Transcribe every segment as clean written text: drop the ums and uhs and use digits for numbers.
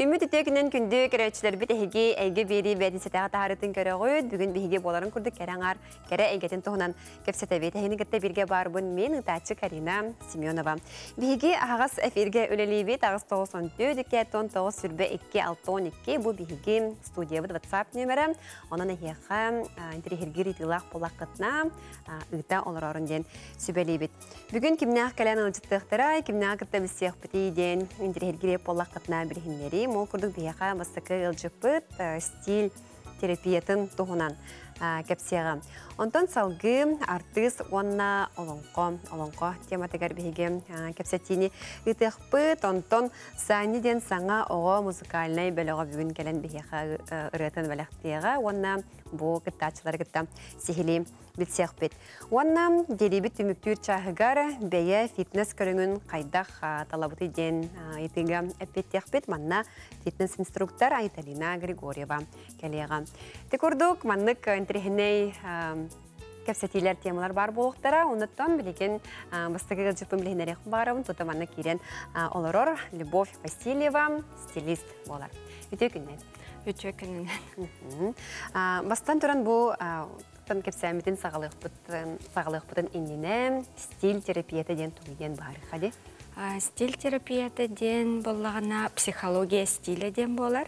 Ümit ütökünün kündü köröçler bit eyge beri bedin setağı taharıtın köröğüd. Bugün bihiге boların kurduk kereğar. Kere eygetin tohunan kepsete bit. Ehini gitte birge barbun men ıtaçı Karina Semyonova. Bihiге ağız efirge öleli bit. Ağız 94 sürbe 262. Bu bihiге studiya bit WhatsApp nömeri. Onun ehiyağı interihirgir itilaq polaqıtna ıta olur orundan sübeli bit. Bugün kimnağ kalan alıcıttıqtıra, kimnağ gitte bisiyaq bitiyden interihirgir polaqıtna bilhinleri. Mol kurduk bihaqa mastakı ılcıpıt stil terapiyatın tohunan kepsiyağı. Ondan salgı artist onna olonko tematikar bihige kepsetini ıtıqpıt ondan saniden sana oğa muzikalnay belağa bugün gelen bihaqa ırıtın balaqtiyağı onna bu gıttaçılar gıtta sihili bilsiyaq bit. Onna deribit tümüktür çahıgar beye fitness körünün qaydaq talabıtı den itiga epetiyaq bit manna fitness instruktör Aytalina Grigorieva keliyağa. Tekurduk manlık entrihiney kepsetiler temalar bar buluqtara, ondan bilegen bastığı gılcıpın bilhinleri barabın tutamanna kiren oloror Любовь Васильева, stilist bolar. Ütü günden. Ütü günden. Bastan turan bu kepsemitin sağlıqpıtın inine stil terapiyata den tuğuyen bari. Hadi? Stil terapiyata den bollağına psixologiya stili den bolar.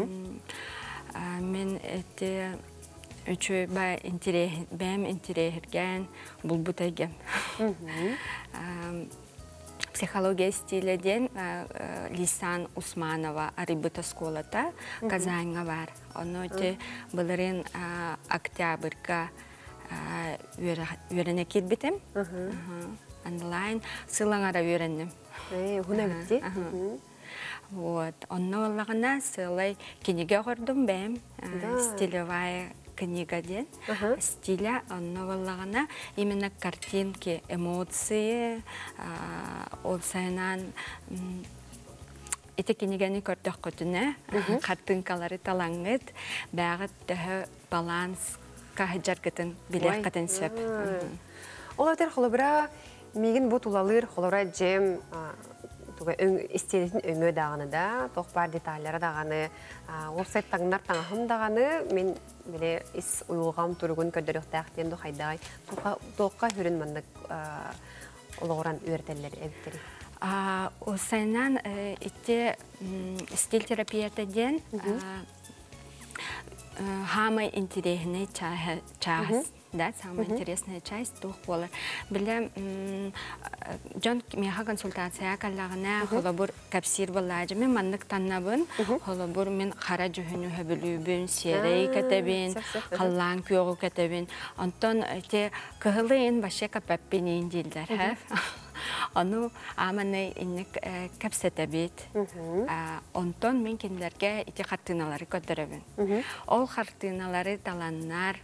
Men eti üçü benim interehirgen bulbut egen. Psixologiya stiliden Lisan Usmanova Aribıta skolata Kazan'a var. Onu te bunların Oktyabr'ga öğrenek gittim. Online sılangara öğrendim. Huna bitti. Вот, онноллағына сылай книга көрдім бәм, стилевая книга ден. Стиля онноллағына именно картинки, эмоции, ол сайынан эти книганы көрдік көтіне, картинкалары талаңыд, бәғыт төхі баланс кахыджар кетін, білек кетін сөп. Олатыр қолыбыра, меген бұт улалыр, қолыра жем, İstediğin öngü dağını da, toqbar detaylara dağını, website tağınar tağım dağını, men bile is uyulğam turgun ködürük dağıtıyım da hayday. Toqqa hürün mandık olağıran öğretelleri evitleri. O sayınan iti stil terapiyata den hamay interehine çağız. Да, самая интересная часть двух полов. Билем, Джон меха консультация каллагына холобур капсир баллажы мен маннык таннабын. Холобур мен хара жүхүнү хөбүлүбүн, серей катабин, каллан күйөгү катабин. Онтон те кыгылын башы капаппенин дилдер. Ону аманы инник капсетабит. Онтон мен кендерге ити картиналары көтөрөбүн. Ол картиналары таланнар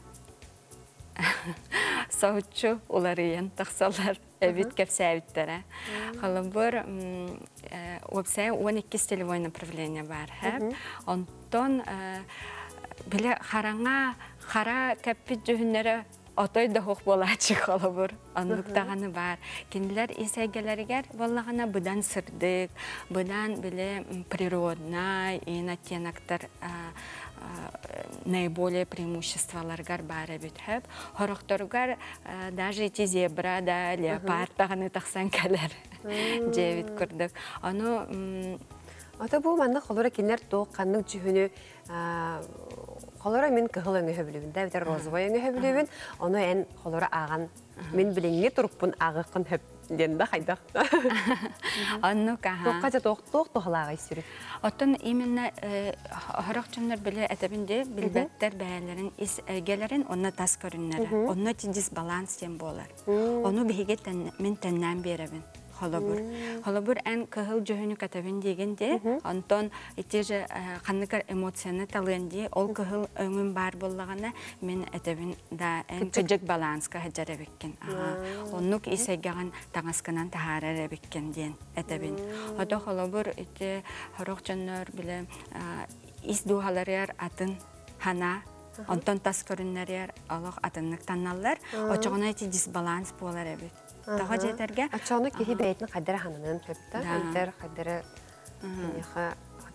Soğutçu olarıyan taqsalar evit kepsevittere. Qalambur website 12 стилевое направление var. Ondan bile xara kapit жүхүннөрө отой да хок болачы qalambur. Anlıktağını var. Kendiler isəgələrgər vallağına budan sırdık, budan bile природный и оттенактар наиболее преимуществоларгар бары бүтөп, хорокторгар даже эти зебра да леопард таганы таксан келер. Жебит көрдүк. Аны ата бу манда холора кинер тоққанның жүхүнү холора мен кыгыл өңө хөбүлүбүн да битер розовый өңө хөбүлүбүн. Аны эн холора аган мен билеңге туруппун агыкын хөп ден да хайдак. Анну каха. Тоққача тоқалага сүрүп. Оттон именно хорокчундар биле этебинде билбеттер бәяларын ис эгелерин онна тас көрүннөр. Онна дисбаланс дем болар. Ону биге мен теннен беребин. Холобур эн кыгыл жөһүнү катабин дегенде, онтон итеже каныкар эмоцияны талынди, ол кыгыл өңүн бар боллагана мен этебин да эн кыжык баланска хаджарабеккен. Оннук исегаган таңасканан тахарарабеккен ден этебин. Ото холобур ите хорокчоннор биле ис дуhalарыяр атын хана онтон тас көрүннөрөр алак атыннык танналар, очогона ити дисбаланс болар эбит. Тага жетерге ачаны кихи бейтин кадыр ханынын төптө, интер кадыры яха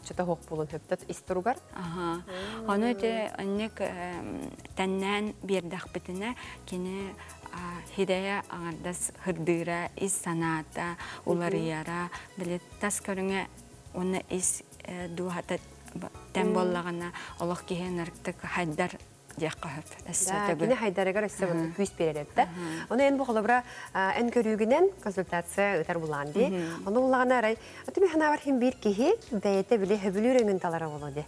чөтө хок болон хөптөт истругар. Оны те аннек тәннән бердах битенә кине хидая аңардас хырдыра ис саната уларыяра билет тас көрүңө оны ис дуhata тәм боллагана Аллах киһен арктык хайдар дияққа хөп. Кине хайдарыгар өссө күз беререпте. Оны эн бохолобра эн көрүүгүнен консультация өтөр буланди. Оны уллагана арай атыми ханабар хим бир кихи бейте биле хөбүлүрөңүн талара болоди.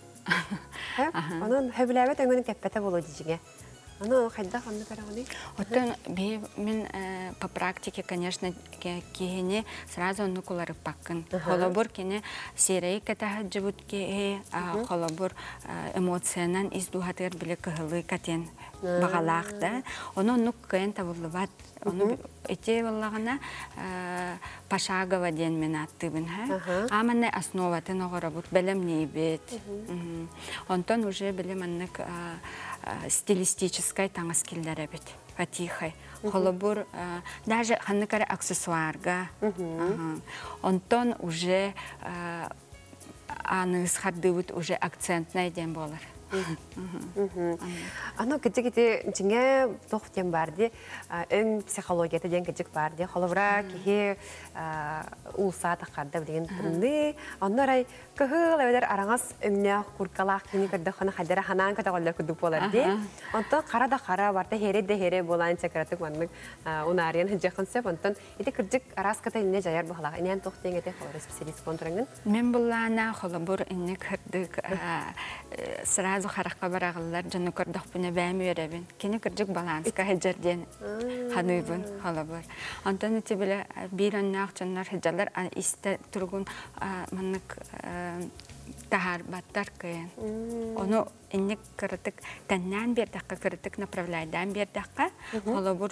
Onun höbüləbət öngünün kəppətə bolu diyeceğe. Onu xayda xandı qarağını? Оттан мен по практике, конечно, кихине сразу нукулары паккын. Холобур кене серей катаха жибут ке, холобур эмоциянан издухатыр биле кыхылы катен бағалақты. Оны нук кайын табылыват. Оны эте боллагана пошагово ден мен аттыбын. Аманне основатын оғырабут білім нейбет. Онтон уже білім аннык стилистической таңаскелдері бет. Фатихай. Холобур даже ханныкары аксессуарга. Онтон уже аныс хардыбыт уже акцентный ден болар. Аны кете жеңе тоқ дем барды, өң психологията ден кечек барды. Холобра кихи улса таққарды білген тұрынды. Оннарай көхіл әуелер араңас өңне құрқалақ кені көрді қаны қадары ханан катағолар күдіп болар де. Онтан қара да қара барды хере де хере болайын чекаратық маңның ұнариян жақын сөп. Онтан еті кірдік арас ката инне жайар бұқалақ. Инен тоқ ден еті холобра специалист контурыңын. Мен бұлана холобур инне кірдік сразу хараққа барағылар жаны көрдіқ бұны бәмі өребін. Кені кірдік баланска хеджерден хануйбын холобур. Онтан өте білі бір аннақ жанлар хеджалар исті тұрғын манық тахар баттар кыйын. Оны иннек кырытык тәннән бердаққа кырытык направляйдан бердаққа холобур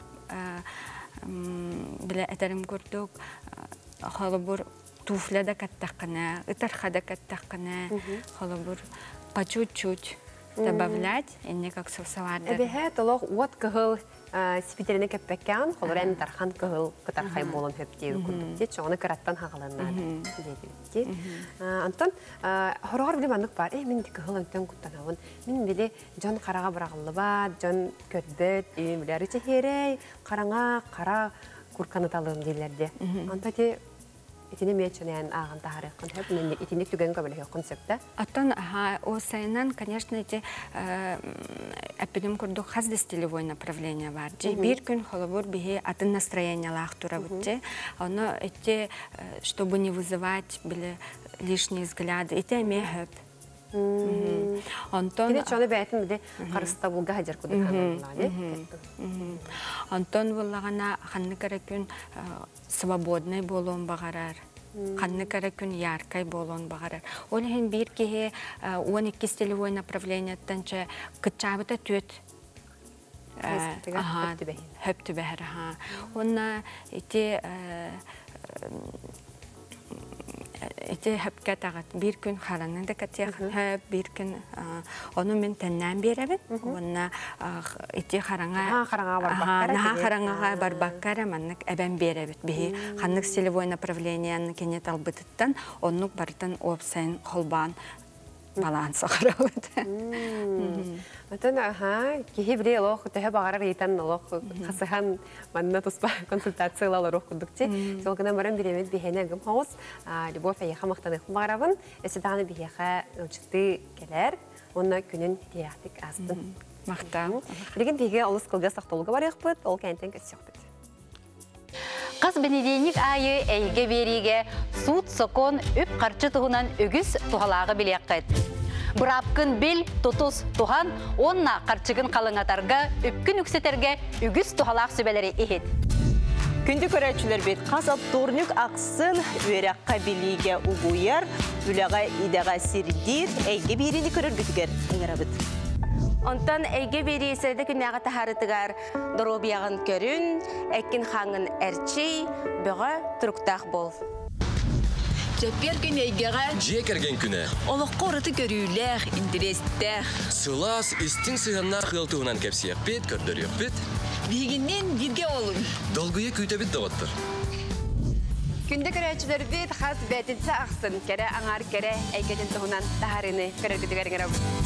біле әтерім көрдік холобур туфляда каттаққына, ытархада каттаққына холобур по чуть-чуть добавлять, иннек аксессуарды. Әбеге толық от кығыл спитеріне кәппәккән, холыр ән тархан кығыл кытархай болын хөптеу күндікте, чоғыны кыраттан хағыланнады. Антон, хорағар білем анық бар, мен де кығыл өңтен күттанауын, мен біле жон қараға бірағылы ба, жон көрдіт, білер үте херей, қараңа, қара күрканы талығым дейлерде. Антон де итини меченен ағын тағарықын хөп, мен итинек түген көбілігі концепті. Аттан, осайынан, конечно, эти әппедім күрдік хазды стилевой направление бар. Бір күн холобур бігі атын настроение лақтура бұдде. Оны эти, чтобы не вызывать лишние взгляды, эти әме хөп. Кене чоны бәйтін біде қарыста бұлға хәдер күдік ханымлады. Антон болағана қанны кәрі күн свободный болуын бағарар. Қанны кәрі күн яркай болуын бағарар. Оны хен бір кеге 12 стилевой направлениеттен че күтчабыта төт хөпті бәхір. Оны Эти хөпкә тағат бір күн қаранын да кәтек хөп, бір күн оны мен тәннән беребін. Оны эти қараңа барбаққара маннық әбән беребіт. Бейі қаннық стилевой направлениянын кенет албытыттан, онық бартын опсайын қолбан балансы қарауыд. Антон, кихи біле олық өтігі бағарар ейтен олық қасыған манна тұспа консультациялар олық күндікте. Солғынан баран біремет бейхені әгім хоғыз. Любовь әйеға мақтаны құм бағарабын. Өсі дағаны бейеға өлчікті келер. Онына күнін дейяқтық астын. Мақтам. Білген бейге олыс қылға сақтолығы бар еқпіт, ол кәнтен көсі еқпіт. Қыз бенедейник айы әйге береге суд сокон үп қарчы тұғынан үгіз тұғалағы білеққет. Бұрапқын бел тұтыз тұған, онна қарчығын қалыңатарға үпкін үксетерге үгіз тұғалақ сөбелері ехет. Күнді көрәтшілер бет қасап турнюк ақсын өрәққа білеге ұғуяр, үліға идаға сирдир әйге берені көрір бүтігер әңірабыт. Онтан әйге бері есерді күнәға тахарытығар дұробияғын көрін, әкін қаңын әрчей, бұға тұрықтақ бол. Жеппер күн әйгеға жекерген күні олыққа ұрыты көрілер, интерестер. Сылас істің сығанна қылтығынан кәпсияқ бет, көрдіріқ бет. Бігіннен бірге олын. Долгуе күйтебет дағыттыр. Күнде көрәчілер бейт қас бәтінсі ақсын, кәрі аңар кәрі әйкетін тұғынан тахарыны көрергітігергірі.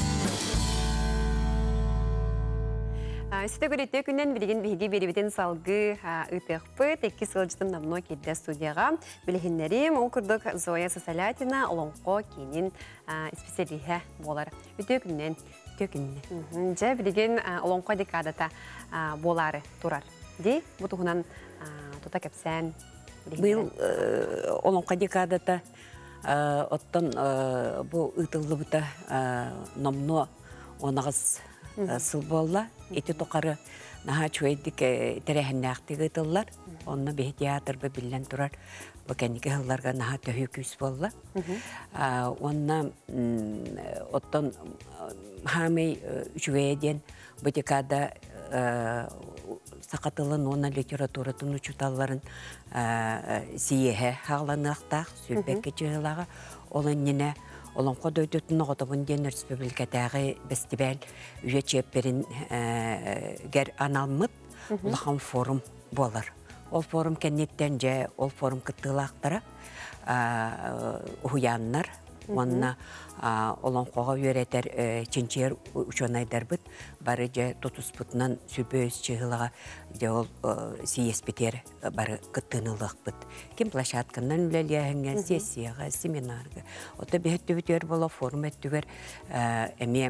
Сіті көретті күннен білген бейге беребетін салғы ұтықпыт, 2 сылжытым намно келді студияға. Білігінлерім, ол күрдік Зоя Сосалятина, олонқо кейінен специалиға болар. Үті күннен, Жа білген олонқо декадата болары тұрар. Де, бұл тұғынан тұта кәпсән. Бұл олонқо декадата оттан бұл ұтылы бұта намно онағыз сыл болла. Эти тоқары наға чуайдық тәрәхіннәқтігі ұтылар. Онына бе театр бі білен тұрар. Бәкәнеке ғылларға наға төхі күз болла. Онына оттан хамай жуайден бұтекада сақатылын оны литературатын учуталарын сиеге хағланықтақ, сүлбәкке жығылаға. Олон нені олонқо дөйдетін оғытыбын ден республикадағы бәстібәл үйе чепперін гәр аналмыт ұлақан форум болар. Ол форум кәнеттен жа, ол форум кіттілақтары ұхуяннар. Онына олонқоға өретер ченчер учонайдар бұд, бары жа тотус бұтынан сүбөз чығылыға жа ол сиеспетер бары кыттынылық бұд. Кем площадканнан үлелияңген сессияға, семинарға. Ота бәхетті бүтер бола форум әттігер әме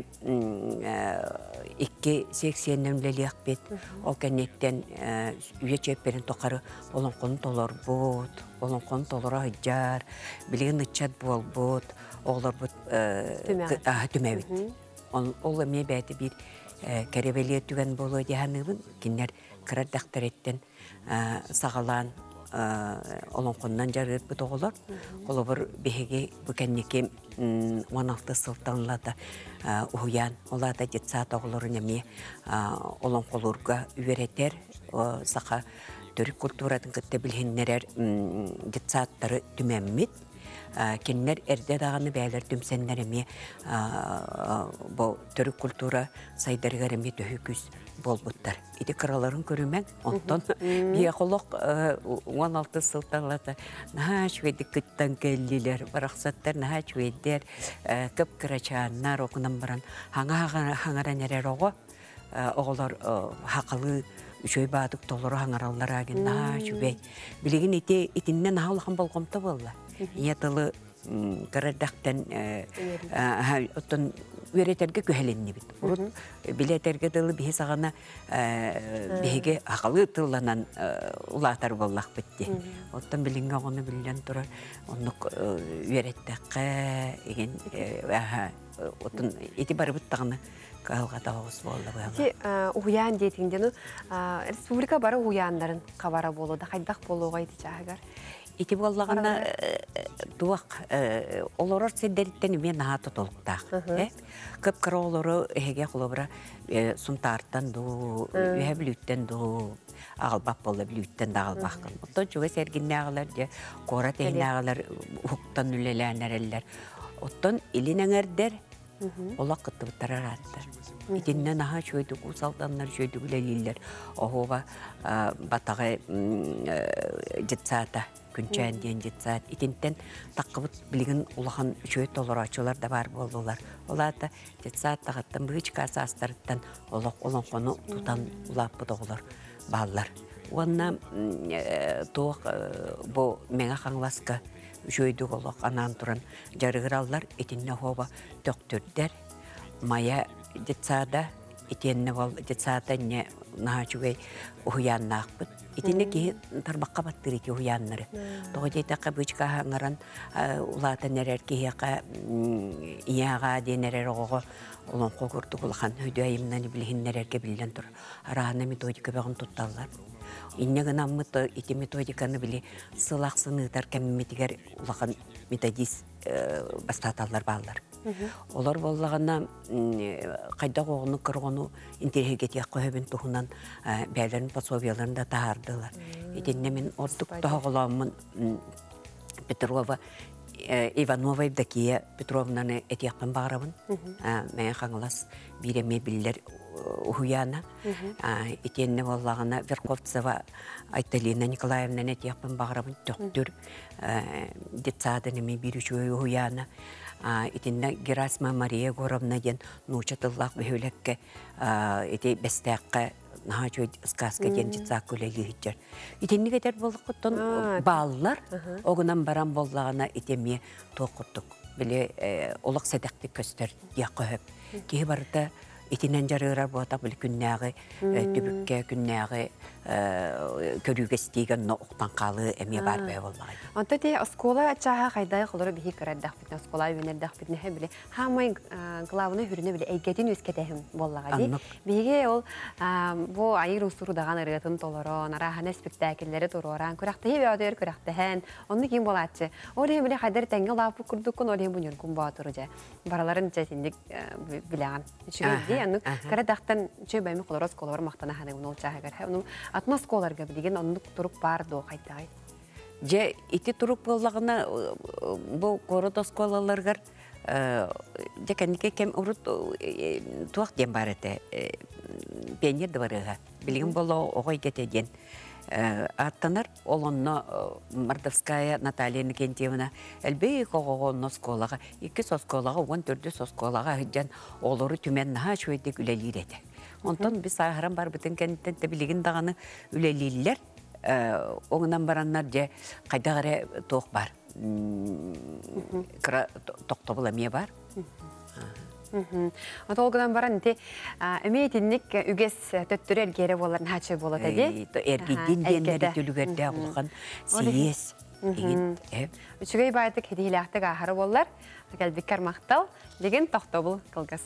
2-80-нен үлелияқ бет. Ол кәнеттен үйе чепперін тоқары олонқоны толар бұд, олонқоны толара жар, білген ұтчат бол бұд, оғылар бұд түмәбіт. Ол әме бәді бір кәребелі түген болу дегенігін, кенер қырардақтар еттен сағалан олонқоннан жарыр бұд оғылар. Қолы бір бәхеге бүкәннеке 16 сылтанлады ұхуян. Олада жетсат оғыларын әме олонқолырға үйеретер сақа түрік культурадың күтті білгеннерер жетсаттары түмәммет. Кеннер әрде дағаны бәлер түмсеннер әме түрік культура сайдарығар әме төхі күз бол бұттар. Иді қыраларын көрімен, онтан бия қолық 16 сылтанлады. Наға швейді күттен кәлілер, барақсаттар наға швейдер, көп кірачаннар оқынан баран. Хаңаран әрер оғы, оғылар хақылы үшөй бадық толыры хаңаралар ағын наға швей. Білеген етіннен наға болғымты болла. Иятылы кырардақтан оттон үретерге көһәленне бит. Билетерге дылы бихе сагана биһеге акылы тылланан улатар боллак битти. Оттон билинге гону билен тура оннук үреттекке еген оттон эти барып тагына калгата хос болду буяга. Уян дейтиңден республика бары уяндарын кабара болууда кайдак болууга итичагар. Ити боллагана дуак олорор седдерттен мен хаты толуктак. Көп кыролору эге кулобра сунтартан ду, үһәблүттен ду, агалбак болла блүттен дагалбаккын. Оттон чуга сергиннәгәләр дә, кора тәйнәгәләр хуктан үлеләнәрләр. Оттон илинәңәрдер, олак кыттыбыттарараттар. Итиннән аха чөйдүк, усалданнар чөйдүк үлелиләр. Охова батагы житсата күнчән ден жетсат. Итинтен таққыбыт білген улахан үшөй толырачылар да бар болдылар. Олата жетсат тағыттан бұғычқа асастарыттан олонқоны тұтан улап бұдығылар баллар. Онна тоқ бұл меңа қаңласқа үшөйдік олық анан тұран жарығыралар етінне хоба төқтүрдер. Мая жетсада итенне бол жетсата не нахачугай уяннақ бұд. Итинне ки тарбаққа баттыры ки уяннары. Тоғы дейтаққа бұчқа хаңаран улата нерер кейяқа ияға денерер оғы олон қоғырды құлған өйді айымнаны білген нерерге білден тұр. Арағына методика бағын тұтталар. Иннеген аммыты ити методиканы білі сылақсынығдар кәміметігер улаған методист бастаталар балар. Олар боллағана қайда қоғыны кырғыны интерегетек қойбен тұхынан бәлерін пособияларында тағардылар. Етенне мен ордық тағыламын Петрова Иванова Евдокия Петровнаны этияқпен бағырабын. Мәйін қаңылас биреме білілер ұхуяна. Етеніне болағына Верховцева Айталина Николаевнаны этияқпен бағырабын. Төқтүр детсадынымен бірішуі ұхуяна. Етеніне Герасима Мария Горовна ден нұчатыллақ бөхөлекке еті бәстәққа Нахачу сказка ден житсақ көлелі хитчер. Итенні кетер болдық құттын балылар, оғынан баран болағына итеме тоқыттық. Біле олық сәдәқті көстер яқы хөп. Кейі барыда итенен жарығырар болатақ білі күннәғі, түбікке күннәғі көріге стеген оқтан қалы әме бар бәй болағай. Онта те оскола чаға қайдай қылыры бейі көрәддақ бітін, оскола өйнердақ бітін біле. Хамай ғылауыны хүріне біле әйгетін өскетәхім болағай. Бейге ол бұл айыр ұсырудаған ұрғытын толырын, араханы спектакелері тұроран, көрәқті ебе адыр көрәқтіхән, оны кейін болатшы. Олей біле қайдар тәңгі лапы күрдіккін, олей бұныр күн бағатыры жа. Бараларын жәсіндік білеған. Аны карадақтан чөй бәймі қолыр осколар мақтана ханы ол чаға кәрі. Оның атына осколарға білеген оның тұрып бар до қайдағай. Же ити тұрып болағына бұл қорыт осколаларғар жекәнеке кәм ұрыт туақ ден бар әті пионерді барыға. Білген болу оғай кетеден. Аттанар олонно Мордовская Наталья Никентьевна әлбей қоғығын осколаға, 2 сосколаға, 14 сосколаға хүджан олары түмен наға шөйді үлелер еді. Онтан біз ағыран бар бұтын кәнттен білген дағаны үлелерлер, оңынан бараннар же қайдағары тоқ бар. Тоқтабыл әме бар. Отолғыдан баран те әмейтінік үгес төттірі әлгері боларын хачы болат әде? Әргеден денлері түлігерді ағылған сейес. Үчігей байтық хедейліқтік ағыры болар, кәлбеккер мақтал, деген тоқтабыл қылғыз.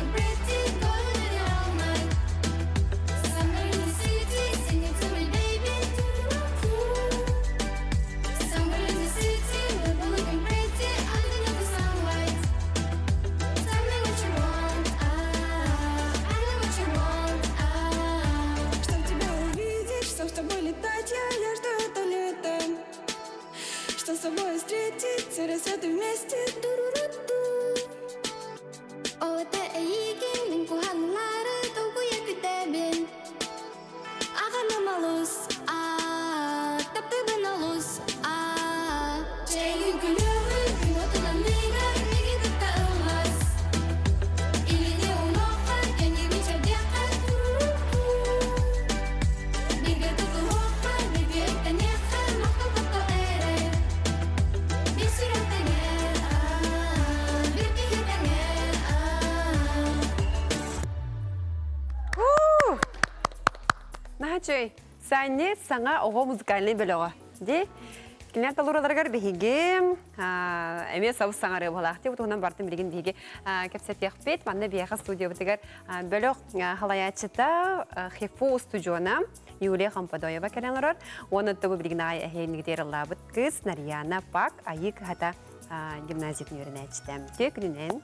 Baby тобой летать, я жду это лето. Что с собой встретить, все рассветы вместе. О, это эйгин, минку ханлары, толку я китебин. Ага намалус, тапты бы налус, Чейгин кулёвы, пилотына мига, миги тапта ылмас. Или не умоха, я не вижу дека. Бига туку хоха, бига это неха, махта пато эре. Бисираттене, биркигетене, Нахачой, сәне саңа оғы музыкальный бөлігі. Де, келінер талурадарға бігеге, әме сауыз саңары болақты, бұтығынан бартын білген біге кәпсет еқпет, манна бияғы студия бұтығар бөліқ халаячыта Хефу студиона Юлия Хампадоева кәрәңірір. Оны тұбы білген ағай әхейінгідер лабыт қыз Нарияна Пак айық хата гимназиятын өрін әчтем. Тек күнінен.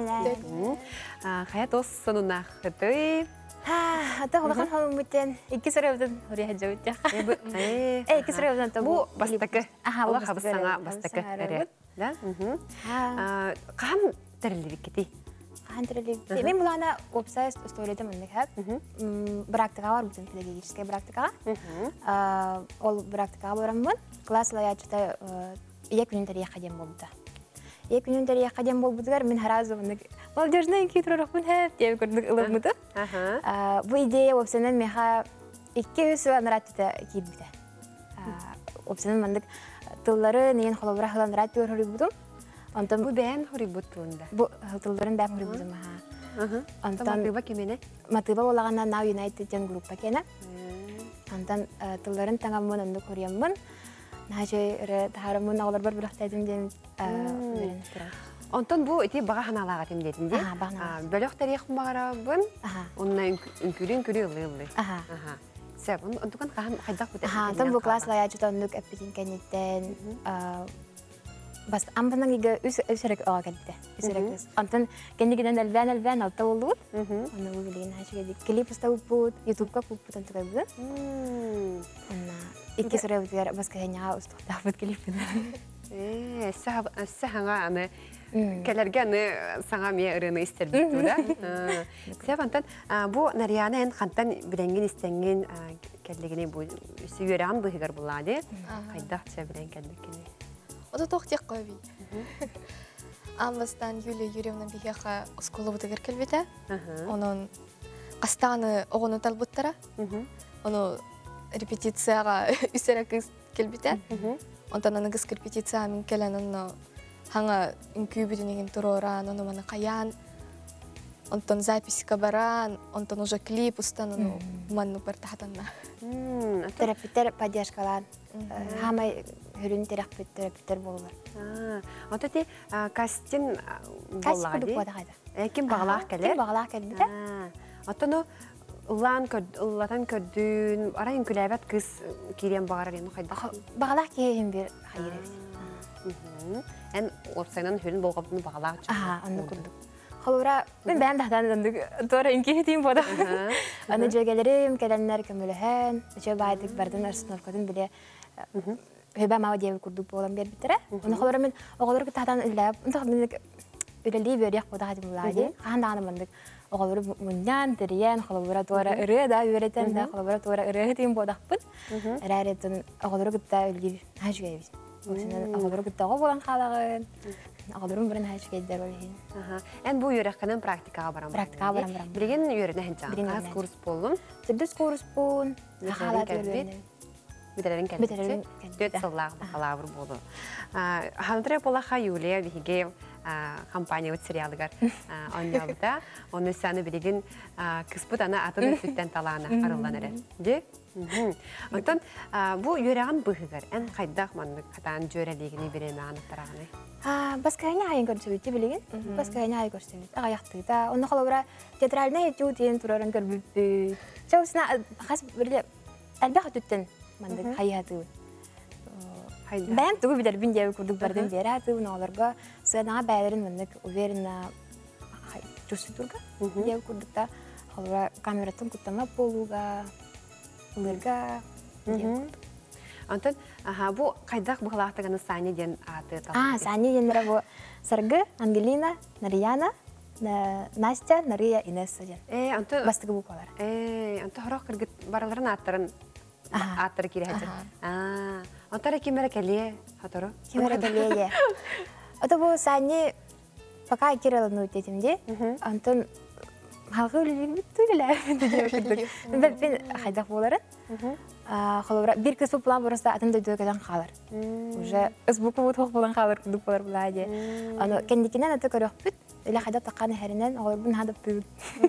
Хаят осы сонына қыты. Ата холахан холмутен 2 сарабдан ория хаджавытя. Эки сарабдан табу. Бу бастакы. Алла хабысаңа бастакы. Да? Қан тәрілік кетей? Қан тәрілік. Мен бұлана опсай сторияда мұндық әп. Практикаға бар бұтын педагогическая практикаға. Ол практикаға барамын. Класс лаячыта 2 күнін тәрия қадем болды. 2 күнін тәрия қадем болдығар, мен харазы мұндық молодежный кейтұрық мұн әп деп көрдік ұлып мұды. Бұл идея опсанын меха 2 сылан раттыда кейт біті. Опсанын мұндық тыллары неген қолабыра қылан ратты өр хүрі бұдым. Бұл бән хүрі бұдтуында? Бұл тылларын бән хүрі бұдым. Матыба кемені? Матыба олағанна Now United ден группа кені. Онтан тылларын таңамын ондық көремін. Нәжей тағарымын ағылар бар бірақтайдым ден өрен тұрады. Онтон бу ити бага ханалага темдетинде. Бөлөк тарих багарабын. Онна үнкүрү ылы. Сәп, онтукан хайдак бите. Онтон бу класс лаячыта ондук эппитин кенеттен. Бас амбанан иге үсерек ага келди. Үсерек. Онтон кендигиден элбен алта болду. Онна бу билген хачыгы клип устабып бут, YouTube-ка куппут онтугай бу. Онна 2 сарабытыр баска хеняга устуктабыт клипин. Сәһәңа аны кәләргә аны саңа мия ырыны истер бит тура. Сәбантан бу Нарияна эн хантан билеңген истенген кәллегене бу сөйрәгән быгыр булады. Кайдак сөйрәгән кәллегене. Ода тохтык койби. Амбастан Юлия Юрьевна бигәхә школа бутыгыр келбете. Onun кастаны огону талбыттара. Оны репетицияга үсерәк келбете. Онтан аны кыз репетиция мен келен оны ханга инкубитинеген туроран, оны мана каян. Онтан записка баран, онтан уже клип устан оны манну партахатанна. Терапевтер поддержкалан. Хамай хүрүн терапевтер болулар. Онта те кастин боллагы. Ким баглак келер? Ким баглак келбите? Онтан Уллатан көрдүн, арайын күләбәт кыз кирен бағарар ені қайда? Бағалақ кейін бір қайыр. Ән опсайнан хүрін болғабыны бағалақ жүр. Анны күрдік. Қолуыра, мен бән дақтан өндік туара үнкейі дейін бода. Аны жөгелерім, кәләнлер көміліхен, жө байдық бардың арсыновкадың біле хөбә мау дейбі күрдік болан бер бітірі. Оны қолуыра мен оғалыр күттақтан үлләп, үлелей бөрек бода қадым бұлады. Қағандағаны мындық. Оғалыры мұндан, тіриян, қолабыра туара үрі да үйретен да, қолабыра туара үрі дейін бодақпын. Әрәреттің оғалыры күтті үлгер әжіге ебіз. Оғалыры күтті оға болан қалағын. Оғалырын бірін әжіге еддер олейін. Ән бұл үйреккінің практикаға барам. Практикаға барам. Білген үйрені әнчан? Қаз курс болдым? Түрдіс курс болын. Бітірерін кәлбетті? Төт сыллағы бақалағыр болу. Халдыры болаға Юлия бігеге компания өт сериалыгар ойнабыта. Оны сәні білеген кіспұт ана атын өттен талағына арылдан әрі. Де? Онтан, бұл үйреген бұғығар. Ән қайдақ маңдық қатан жөрелегіне береме анықтарағыны? Басқайына айын көрсөбетті білеген. Басқайына айын көрсөбетті. Ағаяқтыда. Оны қалауыра театралына ет жуытен тұрарын көрбіппі. Жалысына қас бірле әлбәқ өттен маңдық хайатығы. Бәйім тұғы білер бін дәуі күрдік бардың бері атығын оларға сығанаға бәйлерін мұндық уверіна жүрсі тұрға дәуі күрдікта оларға камератын күттамап болуға, ұлырға Антон, бу кайдак бухлахтаганы Саня ден аты Саня ден бу Саргы, Ангелина, Нарияна, Настя, Нария, Инесса ден. Антон бастыгы буквалар. Антон хорох кыргыт бараларын аттарын аттыр кире хәҗәр. Антара кимәре кәле хаторы. Кимәре кәле. Ото бу Саня пока кирелны үтетимде. Антон халкы үлеләр дип. Мен хайдак буларын. Холора бир кыз план барыста атын да дөкәдән халар. Уже ызбуку бутук булган халар күдүк булар булади. Аны кендикенән аты көрөк бит. Илә хәдә таккан һәреннән алар бун хадып бит.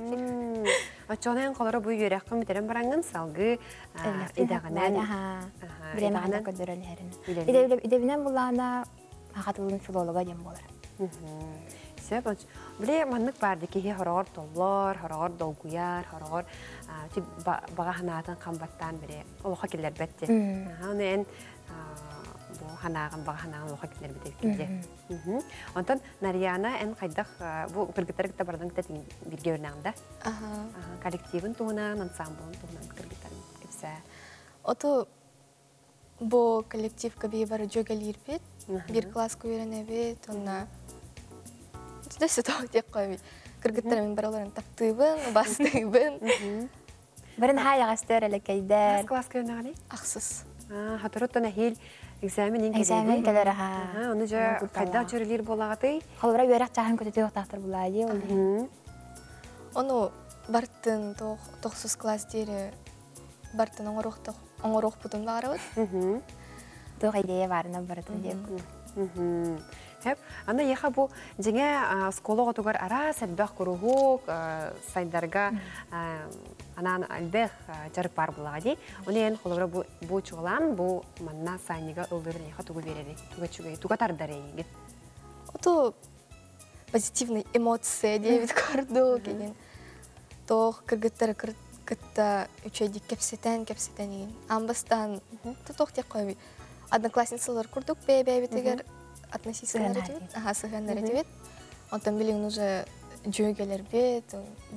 Ачонаң халары бу йөрәк кымтырын баранган салгы идәгәнән. Биремәгән көдөрән һәрен. Идәбинән булана хатылын филолога дигән булар. Себеп биле маннык барды ки хорор толлар, хорор долгуяр, хорор ти багахнатын камбаттан бире. Олоха килер бетте. Анен бу ханаган багахнаган олоха килер бетте. Антон Нарияна эн кайдах бу кыргыттарга бардың тетин бирге өрнәңдә. Коллективын тугынан, ансамблын тугынан кыргыттарын кепсә. Ото бу коллектив каби бар жөгелир бит. Бир класс күренә бит, онна Туда сюда тек кой. Кыргыттармен бараларын таптыбын, бастыбын. Бирин хая гастер эле кейдер. Класс көрнәгәни? Аксыз. Хатырыттан әһил экзамен Экзамен келер ха. Аны жа кайда жүрелер булагаты? Халыра йөрәк чагын көтөтө тактыр булады ул. Оны бартын 9 класс дире бартын оңорох бутун барабыз. Тог идея барына бартын деп. Хәп, аны яха бу җиңә школага тугар ара сәббәх курухук сайдарга анан албех жарып бар булагы. Онен холора бу чугылан бу манна сайнига ылдырын яха тугы берери. Туга тардаре егет. Ото позитивный эмоция дебит көрдү деген. Тог кыргыттар кытта үчөйдик кепсетен. Амбастан тог тек койбой. Одноклассницалар курдук бебетигер относительно сыгандар дебет. Онтан билин уже жөгелер бет,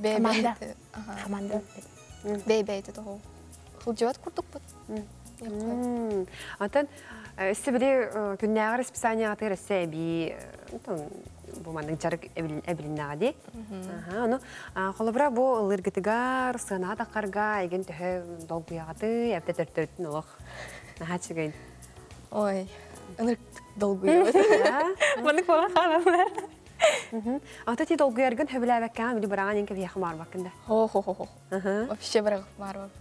команда. Бебет тог. Хулжат курдук бут. Антан сибили күннәгә расписание атыр сәби. Бу манның жарык әбилнәди. Аны холобра бу лыргытыгар сына такарга иген төһө долгуягаты, әпте төртөртүн олох. Нахачыгын. Ой, аны долгуягат. Маны кола халалар. Ата ти долгуяргын хөбүләбәккән били бараган инке яхмар бакында. Хо. Вообще бараг бар.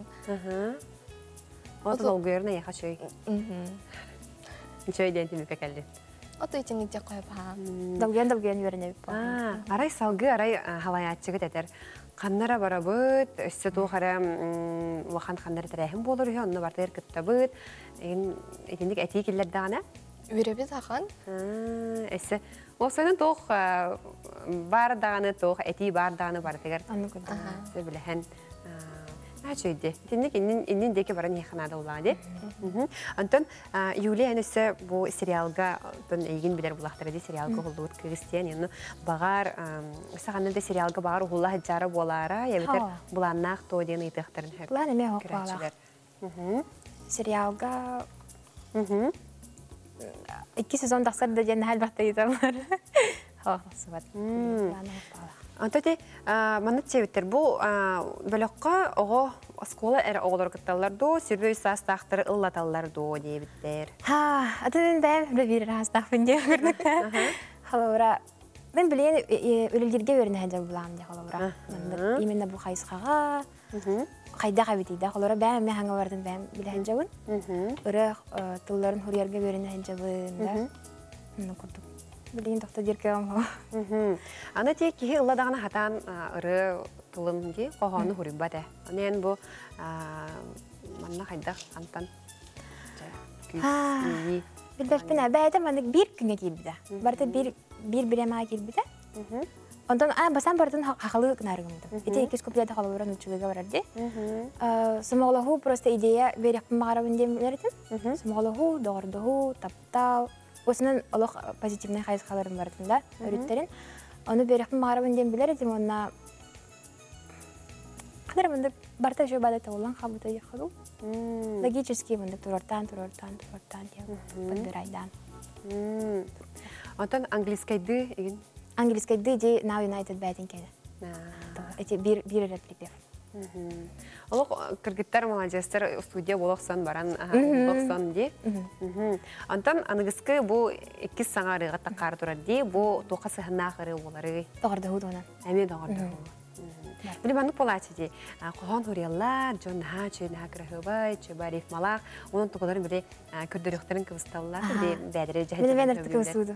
Ата долгуярны яхачый. Ничего идея тебе кәлде. Ото итинник те койып ха. Долген йөренә бит. Арай салгы, арай халаятчыгы тәтер. Каннара барабыт, өссе тухара вахан каннара тәрәһим болыр, онны бартыр кыттабыт. Итинник әти килләр дагына. Үрәбез ахан. Эссе осының тух бар даганы тух әти бар даганы бартыр. Аны күрдем. Себеләһен Ачыйды. Тинник иннин деке баран яханада улады. Антон Юлия энесе бу сериалга тон эйген билер булактыр ди сериалга булдык Кристиан яны багар саганында сериалга багар улла хаҗары болара, я битер буланнак то ден итехтерин хәп. Буланы ме хоккала. Сериалга 2 сезон тахсар да ден хәл бакта итәләр. Ха, сабат. Буланы хоккала. Антоти маны чевиттер бу бөлөккө ого школа эре оголор кытталар до сүрбөй састактыр ыллаталар до дебиттер. Атын бәм бир растафын деп көрдүк. Халора мен билен өлөлдөргө өрүнө хәҗә булам ди халора. Именно бу хайсага кайда кабитиде халора бәм мен ханга бардым бәм билен жабын. Өрө тылларын хурьярга өрүнө хәҗә булда. Муну көрдүк. Билин тохта диркем. Аны тек ки ылладагына хатан ыры тылын ди когону хурибате. Анен бу манна хайда антан. Билбеппина бәйдә мандык бир күнгә килбиде. Барда бир берема килбиде. Ондан басан бардын хакылы кынарыгымды. Эти ике скопледа халырын учуга барады. Самоглаху просто идея берек магарабын демлердим. Самоглаху дордоху таптау Осынан олох позитивный хайс халарын бардында, өрүттерин. Оны берекпин мағарабын дем билер едім, онна Kadar mendek barta jo bada tawlan khabuta yakhdu. Logически mendek turortan ya. Banderaydan. Ondan английскайды igen. Английскайды же Now United бәтин кеде. Эти bir репликер. Олық кыргыттар молодежьтер студия болықсан баран болықсан де. Антан анығысқы бұл 2 саңарыға таққары тұрар де, бұл тоқа сығына қыры олары. Тоғырды худ онан. Әме тоғырды худ. Білі банық болачы де, қоған хұриялар, жон ха, чөйін ха кірахыбай, чөйба рейфмалақ, оның тұғыларын біле күрдіріқтарын кывысталылар, бәдірі жәйді. Білі бәдірді кывыстуды.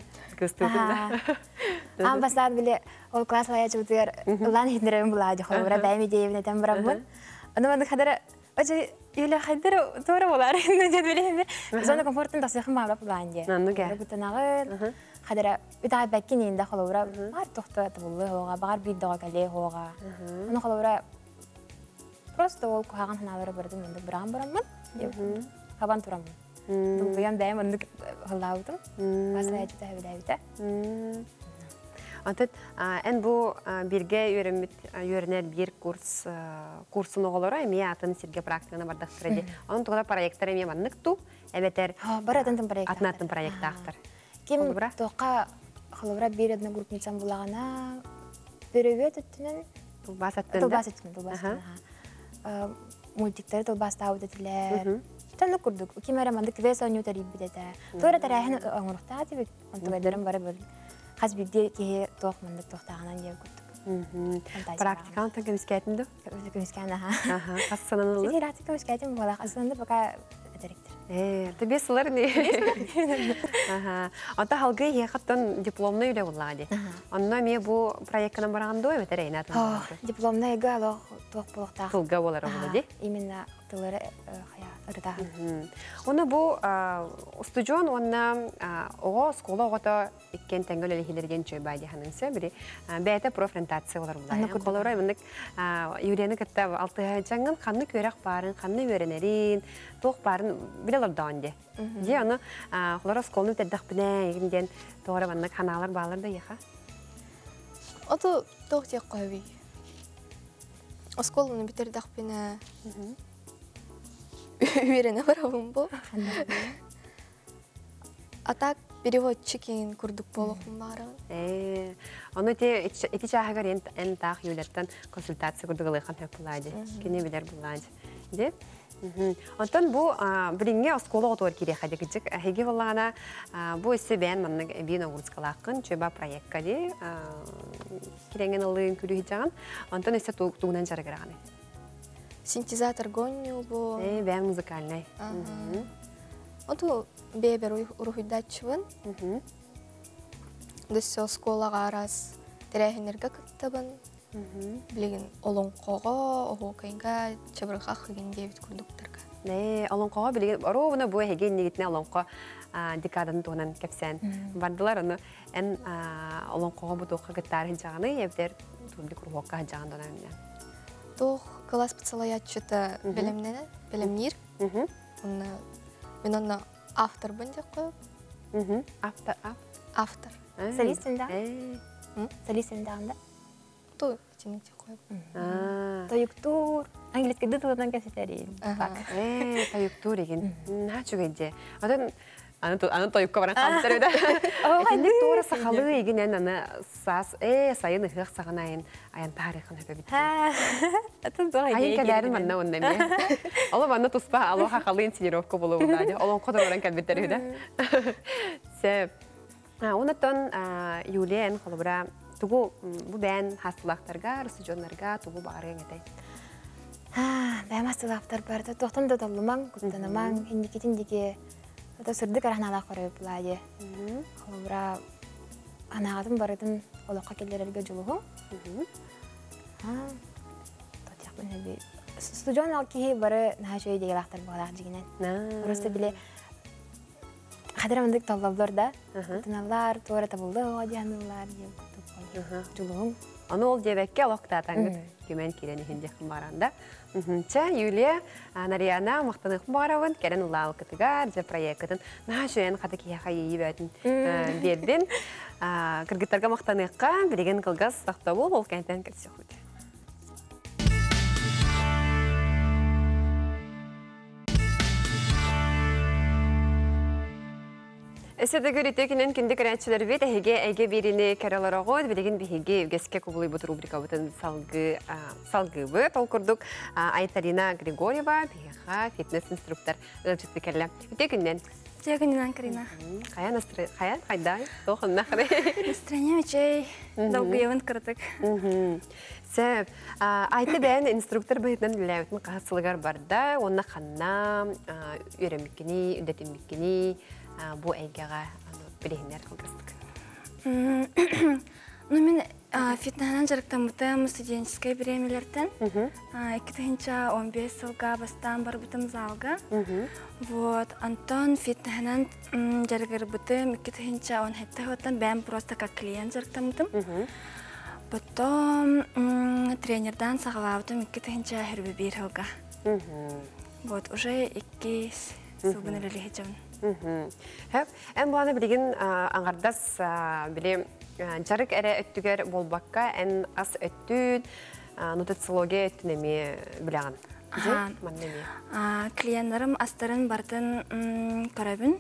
Ам бастан біле, ол класс лая чүтігер, ұлан хендірем бұлады, қолыра бәйме дейбіне тәм бұрамын. Оны бандық қадары, өте үйлі қайдыры туыры болар, дед білемін. Зоны комфорттың тасықын бағылап бұлан де. Хадара битаға бәккен енді қолауыра бар тоқты тұбылы оға, бағар бейдіға кәле оға. Оны қолауыра просто ол қоғаған хыналары бұрдым, енді бұрамын, қабан тұрамын. Бұян бәйім ұндық қолауытым, басылай әжеті әбілі. Антыт, ән бұл бірге үйренер бір курсын оғылары, әме атын сірге практиканы бардақтыр әде. Оның тұғыда проекттар әме бандық ту, әбетер атынатын проекті ақтыр. Кем тоқа холовра bir одна группницам булағана беребет өттінен Тұлбас аттында? Мультиктері тұлбас тауыд өтілер. Тәні күрдік. Кем әремандық вес оңы өтәріп бідеті. Тойра тәрәхін оңырықта атып ек. Онтығайдырым бары бір қаз бірде кеге тоқмандық тоқтағынан ев күрдік. Практиканы тән көміскәйтінді? Көміскәйін, аха. Қасы сананылы? Сетер аты көміскәйтін болақ. Асылында бақа өтәріктір. Тебе сылар не? Ата халгы ехаттан дипломны үлі болады. Онна ме бұл проекттан барағанды ой өтер әйін атын? Дипломны еге алақ тоқ болықтақ. Тылға болар болады? Именно тылары ырдағын. Оны бұл студион, онна оға скола оғыта еккен тәңгіл әлігелерген чөй байды ханыңсы, бірі бәйті профориентация олар болады. Қолырай мұндық үйрені кітті алтыға жаңын қанны көрақ барын, қанны өренерін, тоқ барын білелер дауынде. Де оны қолыра сколны өтәддіқ біне егінден тоғыра бандық ханалар бағаларды еқа? Ото тоқ тек қойбей. Осколыны бітердіқ біне үйрені барауым бұл. Атак переводчикин күрдік болуқым барын. Оны еті чағығар ән тақ үйлерттен консультация күрдік ұлайқан хөп бұлайды. Кене білер бұлайды. Онтан бұл бірінге осколы отуар керек қады күтік. Әйге болағана бұл өсі бән манның бейін оғырысқалақын чөба проектқа де керенген ұлығын көрі жағын. Онтан өсі туғынан жары қырағаны. Синтезатор гоню бұл. Бән музыкальный. Оту бейбер ұрухидатчывын. Дөсі осколаға арас тәрәхінерге күттібін. Білеген олонқоға, оғуқайынға, чабырға қыген дейбіт күрдіктіргі. Олонқоға білеген, оруғына бұл әген негетіне олонқо декадын туғынан кәпсән. Бардылар оны ән олонқоға бұл тоққа күттары жағаны, ебдер турбік ұрғоққа жағын донамын. Тоқ класс пацалаятчыта білімнер. Мен оны автор бұндек қойып. Автор. Солистінде? Солистінде ағында? Той өтенекте қойып. Тойықтур. Ангелескеді тұлдан кәсетәрейін. Тойықтур еген. На чүгенде. Аны тойыққа баран қалыптар өді. Әкендік туыры сақалы еген ән сайын ұқық сағынайын аян тарихын өпі бітті. Айын кәдәрін манна ондан бе. Олы манна тұспа алу қақалыйын синировка болу болады. Олың қодар оран кәлбеттер өді. Онаттан Юлия ән қолыбыра тұғу бұл бән хастылақтарға, рысыжонларға тұғу бағарыған әтай. Бәм хастылақтар барды. Тоқтан да толымаң, күттанымаң, хендекетіндеге сүрдік арахналақ қорайып бұлайды. Қолыбыра анағадың барыдың олыққа келдерерге жылуғын. Студион алкеге бары наға жөй деген ақтар бағалақ жегенен. Просто біле қадырамындық таллабылар да. Күттіналар, туара табылды оға дейанылар. Жылуғын. Оны ол дебәкке алоқтатаңыз көмен керені хендеқін баранда. Ча, Юлия, Нарияна, мақтанық барауын, кәрін ұлау күтігар, же проекттің наға жөйен қады кейіға ейі бәтін берден. Кіргіттарға мақтаныққа білеген қылғыз сақты бол, ол кәнтен кірсе құйды. Эсседегі ретекінен күнді көрәтшілер бет әйге әйге беріне кәралар оғыз, білеген бігеге өгеске көбілі бұт рубрика бұтын салғы бұт. Ол күрдік Айтарина Григорьева, бігеға фитнес-инструктор ұлжытты кәлі. Ретекінен? Ретекінен, Карина. Қаян, қайдай? Тоқынна қыры? Настроение мечей, долгоевын кірдік. Сәп, айты бән инструктор бұйтын біләуітін қағасылығар барда, онына қанна, үйреміккені, үндетіміккені, бұл әйгеға білегінер қылғыздық. Мен фитнесінен жарықтан бұтым студенческай біремелерден. 2015 жылға бастан бар бұтым залға. Антон фитнесінен жарғыр бұтым 2017 ғыттан бән просто как клиент жарықтан бұтым. Потом тренердан сағалаудым 2021 жылға. Уже 2 сылбын әлі хеджавын. Ән бұланы білеген аңғардас білем жарық әрі өттігер болбаққа ән ас өттін нутациология өттін әме білеген. Клиентларым астарын бардың көрәбін.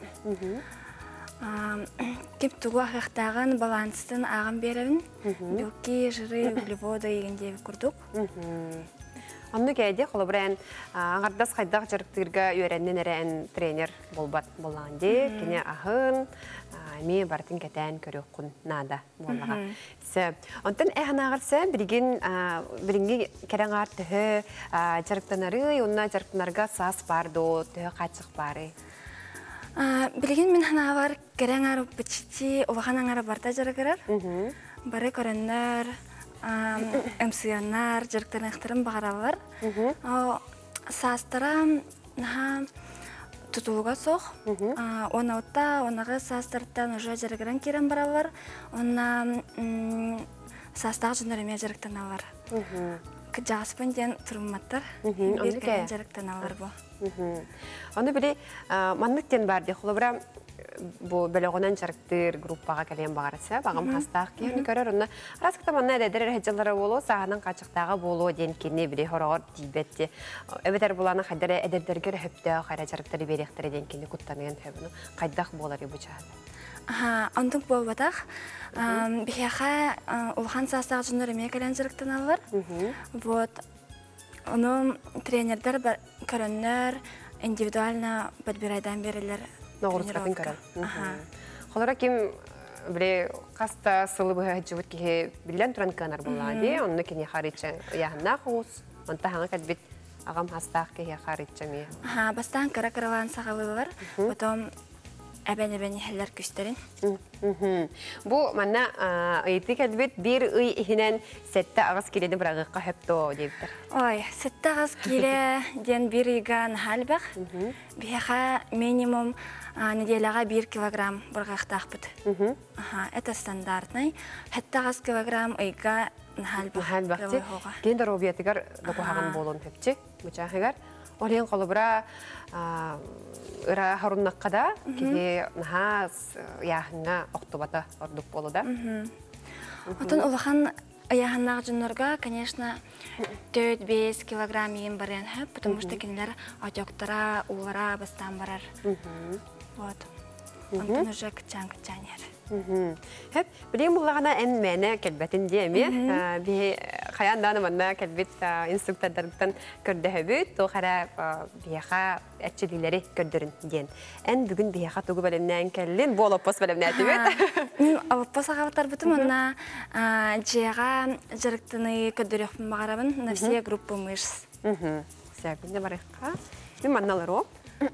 Кеп тұғы ақықтағын баланстың ағын берін. Белки, жыры, углеводы егенде күрдік. Онны кәйде қолы бірән аңғардас қайдақ жарықтырға үйерәннен әрән тренер болған де, кене ағын, ме бартын кәтән көрі құн нада болаға. Онтан әғін ағырса, бірінге кәрәң ағыр түхі жарықтанары, онына жарықтанарға сас барды, түхі қачық бары. Білген мен ғана бар кәрәң ағыр бүтшіті олаған аңары барда жарығырар. Бары көрінлер, эмсионар, жарықтарын әқтірін бағаралар. Састара тұтылуға соқ. Оны отта, онағы састарттан ұжа жарығырын керен баралар. Оны састағы жүндеріме жарықтан алар. Жағыспын ден тұрматтар. Бір керен жарықтан алар бұл. Оны біле, маннықтен барды. Құлы bu bölögünen çarıktır gruppaga kelen bagarsa bagam hastaq ki körөр onu raskta manna deder hejjallara bolu sahanın qaçıqtağı bolu denkini biri horor dibetti ebeter bulana hadere ederderger höptä qara çarıktары berextere denkini kuttanıyan höbünü qaydaq bolary bu çağda. Ondan bolbataq bihaqa ulhan sastaq jünür mekelen çarıktan alır. Onu trenerler körönler индивидуально подбирайдан берилер. Ногурсатын көрән. Холора ким біле қаста сылы бұға жүбіт кеге білен тұран қанар болады. Онны кене қаритча яғына қоғыз. Онта хаңа кәдбет ағам хастақ кеге қаритча ме. Бастан кара-каралан сағалылар. Потом әбән-әбән ехелер күстерін. Бұл манна ұйты кәдбет бір ұй ихінен сәтті ағыз келені бірағыққа хөпті дейбдір. Ой, сәтті ағыз келе ден бір үйган халбақ. Бияға минимум неделяға 1 килограмм бірғақтақ бұд. Это стандартный. Хәтті ағыз килограмм ұйға халбақ. Кенді робиятығар доқуғаған болуын хөпчі, мұчағығар. Олен қолыбыра ыра харуннаққада кеге нағыз яғыңа оқтубата ордық болу да. Отын олақан аяғыннағы жүнлерға, конечно, 4-5 килограмм ең барен хөп, потому что кенелер отектара, улара бастан барар. Онтын уже күтчан ер. Хөп, білең бұлағана ән мәні кәлбәтін дейме. Қаяндан манна кәлбет инструктордардан көрді хөбіт, ол қара бияға әтчелілері көрдірін ден. Ән бүгін бияға тұғы бәлемнен кәлін, бұл оппос бәлемнен әтібет. Мен оппос ағаваттар бұтым, онна жеға жарықтыны көрдіріқпін бағарабын, на все группы мышц. Сәбінде барыққа. Мен манналар оп.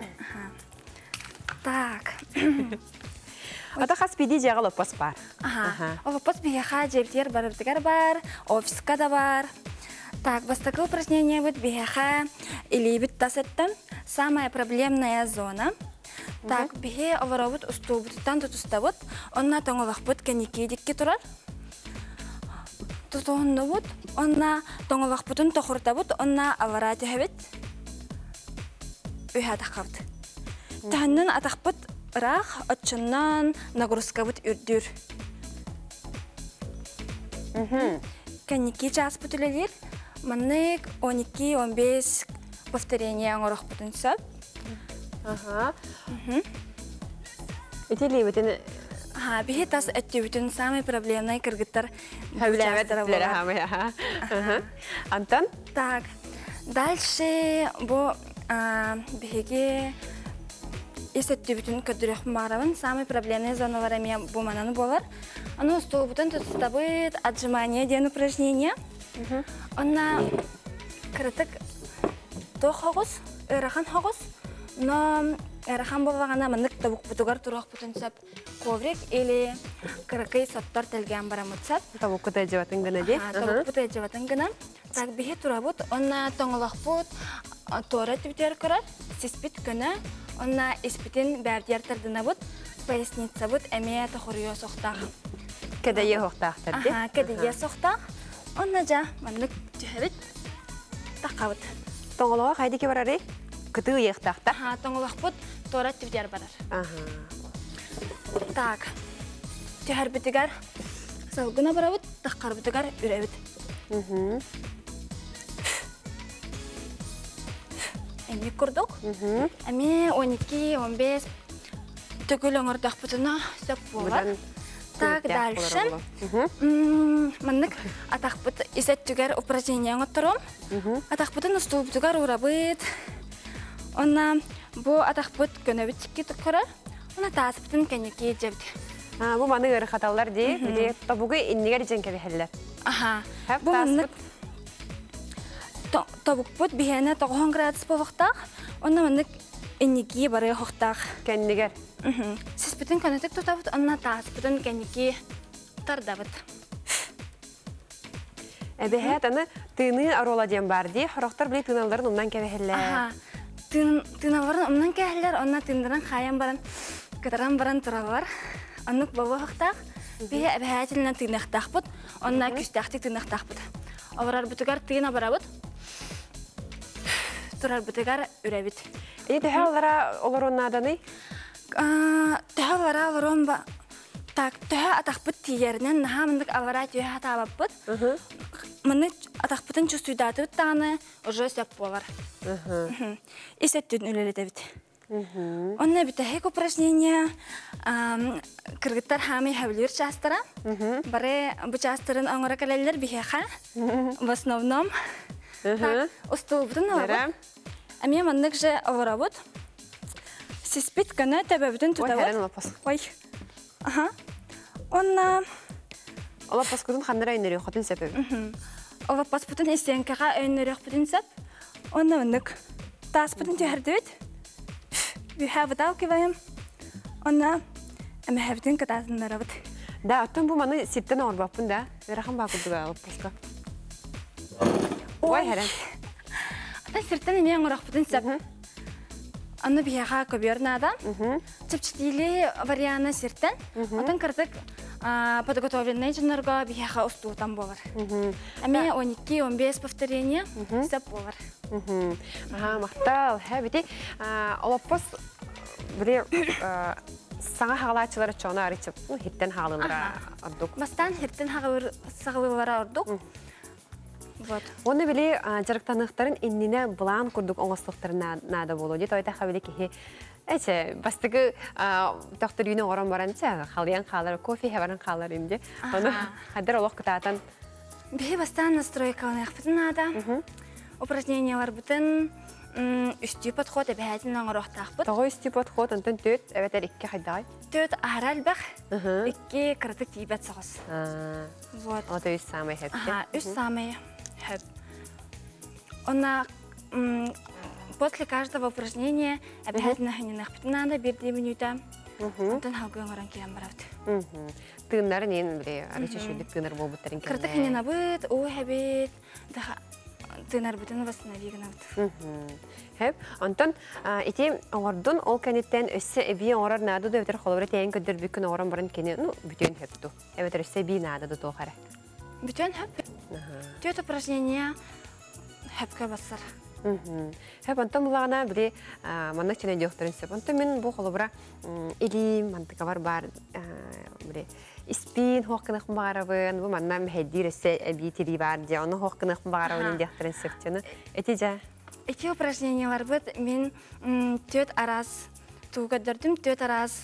Так. Ата қас бейді жағы лоппас бар. Лоппас бияға жебдер барыбдығар бар, офиска да бар. Так, бастакы упражнение будет бияға или бит тасеттен. Самая проблемная зона. Так, бие оларобут устубутан тутустабут. Онна тоңолақ бут кәнеке декке тұрар. Тутуғынды бут. Онна тоңолақ бутын тоқыртабут. Онна алара төхебет. Үйә таққабыт. Тәннен атақпыт рақ, отчыннан нагрузка бұт үрдір. Кәнеке час бұтылелер. Маннык 12-15 повторение оңырық бұтын сөп. Эти лебедин Бихи тас өттүбүтүн самый проблемный кыргыттар. Антон? Так, дальше бу бихиги өттүбүтүн көдүрөк маравын самый проблемный зоналар эме бу мананы болар. Аны столбутун тустабыт отжимание ден упражнение. Онна кырытык тохогус, ырахан хогус, но ырахан болбагана мындык табук бутугар турак бутунсап коврик или кырыкай соттор телген барамытсап. Табук кутай жеватын гына де? Табук кутай жеватын гына. Так бихи турабут, онна тоңолакпут, тора түбтер көрөр, сиспит көне, онна испитин бәрдер тардынабут, поясница бут, эме тохоруё соқтақ. Кедeye хоқтақтар де? Кедeye соқтақ. Онна жа, мандык түхәбіт, таққабыт. Тоңолуға қайды ке барары? Күті ұйықтақта? Тоңолақпыт, тора түбтер барар. Так, түхәр бітігер, салгына барабыт, таққар бітігер үрәбіт. Әме күрдік. Әме 12-15 түгіл оңырдақ бұтына сөп болар. Так, дальше. Мандык атақпыт исет түгер упражнение оңыттырым. Атақпытын ұстыл бұтығар ұрабыт. Онна бұ атақпыт көнөбіт тікке түккірі. Онна тасыптын кәнеке жевді. Бұ маны ғыры қаталар де, біле табуғы иннегер жен кәбі хәлілер. Бұ мандык табуқпыт бігені 90 градус болуқтақ. Онна мандык иннеге бары хоқтақ. Кәннегер. Сіз бүтін көнетік тұтабыт, онна тасы бүтін кәнеке тардабыт. Әбіхәт, аны тыны арола дем бар де, хорақтар біле тыналарын оннан кәбі хәлілер. Тыналарын оннан кәбі онна тындыран қайын баран, кытаран баран тұралар. Оннық болу хоқтақ. Бе әбіхәтілінен тынақтақ бұд, онна күстәқтік тынақтақ бұд. Олар бүтігар тына барабыт. Тұрар бүтігар үрәбіт. Түхә олар оннаданы? Түхә олар онба. Так, түхә атақпыт тиерінен, наға мындық алара түхә атабаппыт. Мыны атақпытын чүстүйдаты бұттағаны ұжы сөп болар. Исеттін үлелеті біт. Онна бітәхек упражнение кыргыттар хамы хәвілер частыра. Бары бұ частырын оңыра кәлелер бігеха. В основном. Ұстыл бұтын алабыт. Әме мандық жа аларабыт. Сиспит көні тәбі бүтін тұтабыт. Ой. Онна... Олапас күтін қандыра өйнері өқытын сәпі? Олапас бұтын есенкаға өйнері өқытын сәп. Онна мандық тас бұтын түйәрді өт. Бүйәбіт ау кебайым. Онна әмі әбітін катасындар абыт. Да, оттан бұл маны сиптен ауыр бапын да. Верахан бақылдыға олапасқа. Ой, әрін. Оттан сирттен әме аңырақ бұтын сәп. Аны бияға көбернада. Чөпчетейлі варианы сирттен. Оттан кірдік подготовленный жынарға бияға ұстуытан болар. Әме 12-15 повторение сәп болар. Мақтал. Бәте, олаппас біле саңа хағалатшылары чоғына арычып, хиттен хағылылара ордық. Бастан хиттен хағылылара ордық. Оны біле жарықтанықтарын инніне бұлан күрдік оңыстықтарын нада болу. Дет ойта қабілі кеге бастығы доктор үйіне орын баран қалиян қалары, кофе хабарын қалары емде. Оны қадыр олық күтатан. Бе бастан настройкалын яқпытын ада. Упражнениялар бұтын үсті подход әбәйтін аңырақтақ бұд. Тоғы үсті подход, онтын төт әбәтер ikki қайдай? Төт ағырал бәқ, ikki қырытық тейбәт соғыз. Ота үс самай хөпті? Үс самай хөп. Онна после каждого упражнения әбәйтін ағынен ақпытын ада 1 минута. Онтын халғы оңыран келен барауды. Тыңнарын ең біле, арычы шөлік тыңнар бол бұттарын келен? Қырытық енен абыт, ой әбет, тыңнар бұтын восстановигін ауды. Хөп, онтын, ете оңырдың ол кәнеттен өсі әбей оңырар нады да өтір қолыбыры тәйін көдір бүкін оңыран бұрын кені, бүтен хөпту. Өтір өсі әбей нады да тоқары. Бүтен хөп? Төт упражнение хөпке басыр. Хөп, онтын бұлағына біле маннақ чәне жоқтырын сөп. Онтын мен бұл қолыбыра елім, мантықавар бар, біле, İspin hoqqınıq bağırabın, bu manna mühəddir ösə əbiyetili var diye, onu hoqqınıq bağırabın indiyaqtırın söpçünü. Ötecə? Эти упражнениялар бит, мен төт арас тугадырдым, төт арас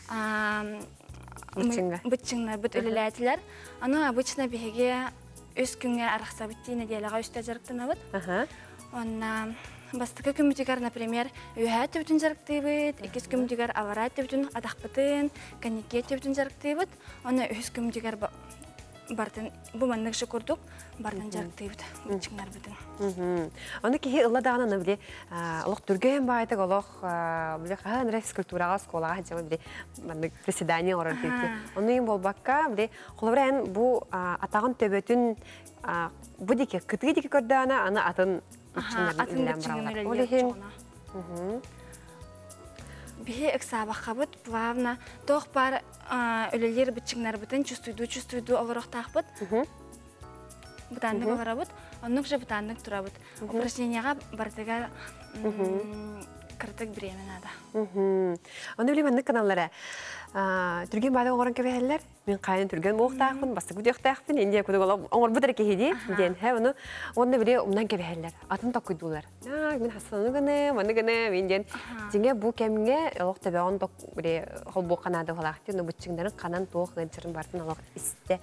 бытчыңнар бут өлеләтиләр. Аны обычно биһиге өс күнгә аракса биттине дияләгә өстә жарыктанабыт. Онна бастыкы күмүтигәр, например, үһә төбүтүн жарыктыйбыт, икис күмүтигәр авара төбүтүн адакпытын, каникке төбүтүн жарыктыйбыт. Аны өс күмүтигәр бартын бу маннык шукурдук бартын жарыктыйбыт бытчыңнар бытын. Аны кихи ылла дагана биле олох түргән байтык олох биле хан физкультурага школага жама биле маннык приседание орор дейти. Аны болбакка биле холобран бу атагын төбөтүн бу дике кытыгы дике көрдана аны атын бытчыңнар билен баралар. Бихе эксабахабыт плавно тох пар өлелер бытчыңнар бытын чувствуйду олорохтахбыт. Бутаннык олорабыт, оннук же бутаннык турабыт. Упражненияга бартыгар кыртык бремен ада. Аны биле маннык каналлара түрген бады оңорон кебелер. Мен кайын түрген моктахмын, бастык үдөктахмын. Инде күдү оңор бутар кеди. Ден оны онда биле умнан кебелер. Атын такуйдулар. Мен хасаны гыны, маны гыны менден. Жеңге бу кемге олох табаган ток биле холбо канады халакты, но бутчыңдарын канан тоох гынчырын бартын алак исте.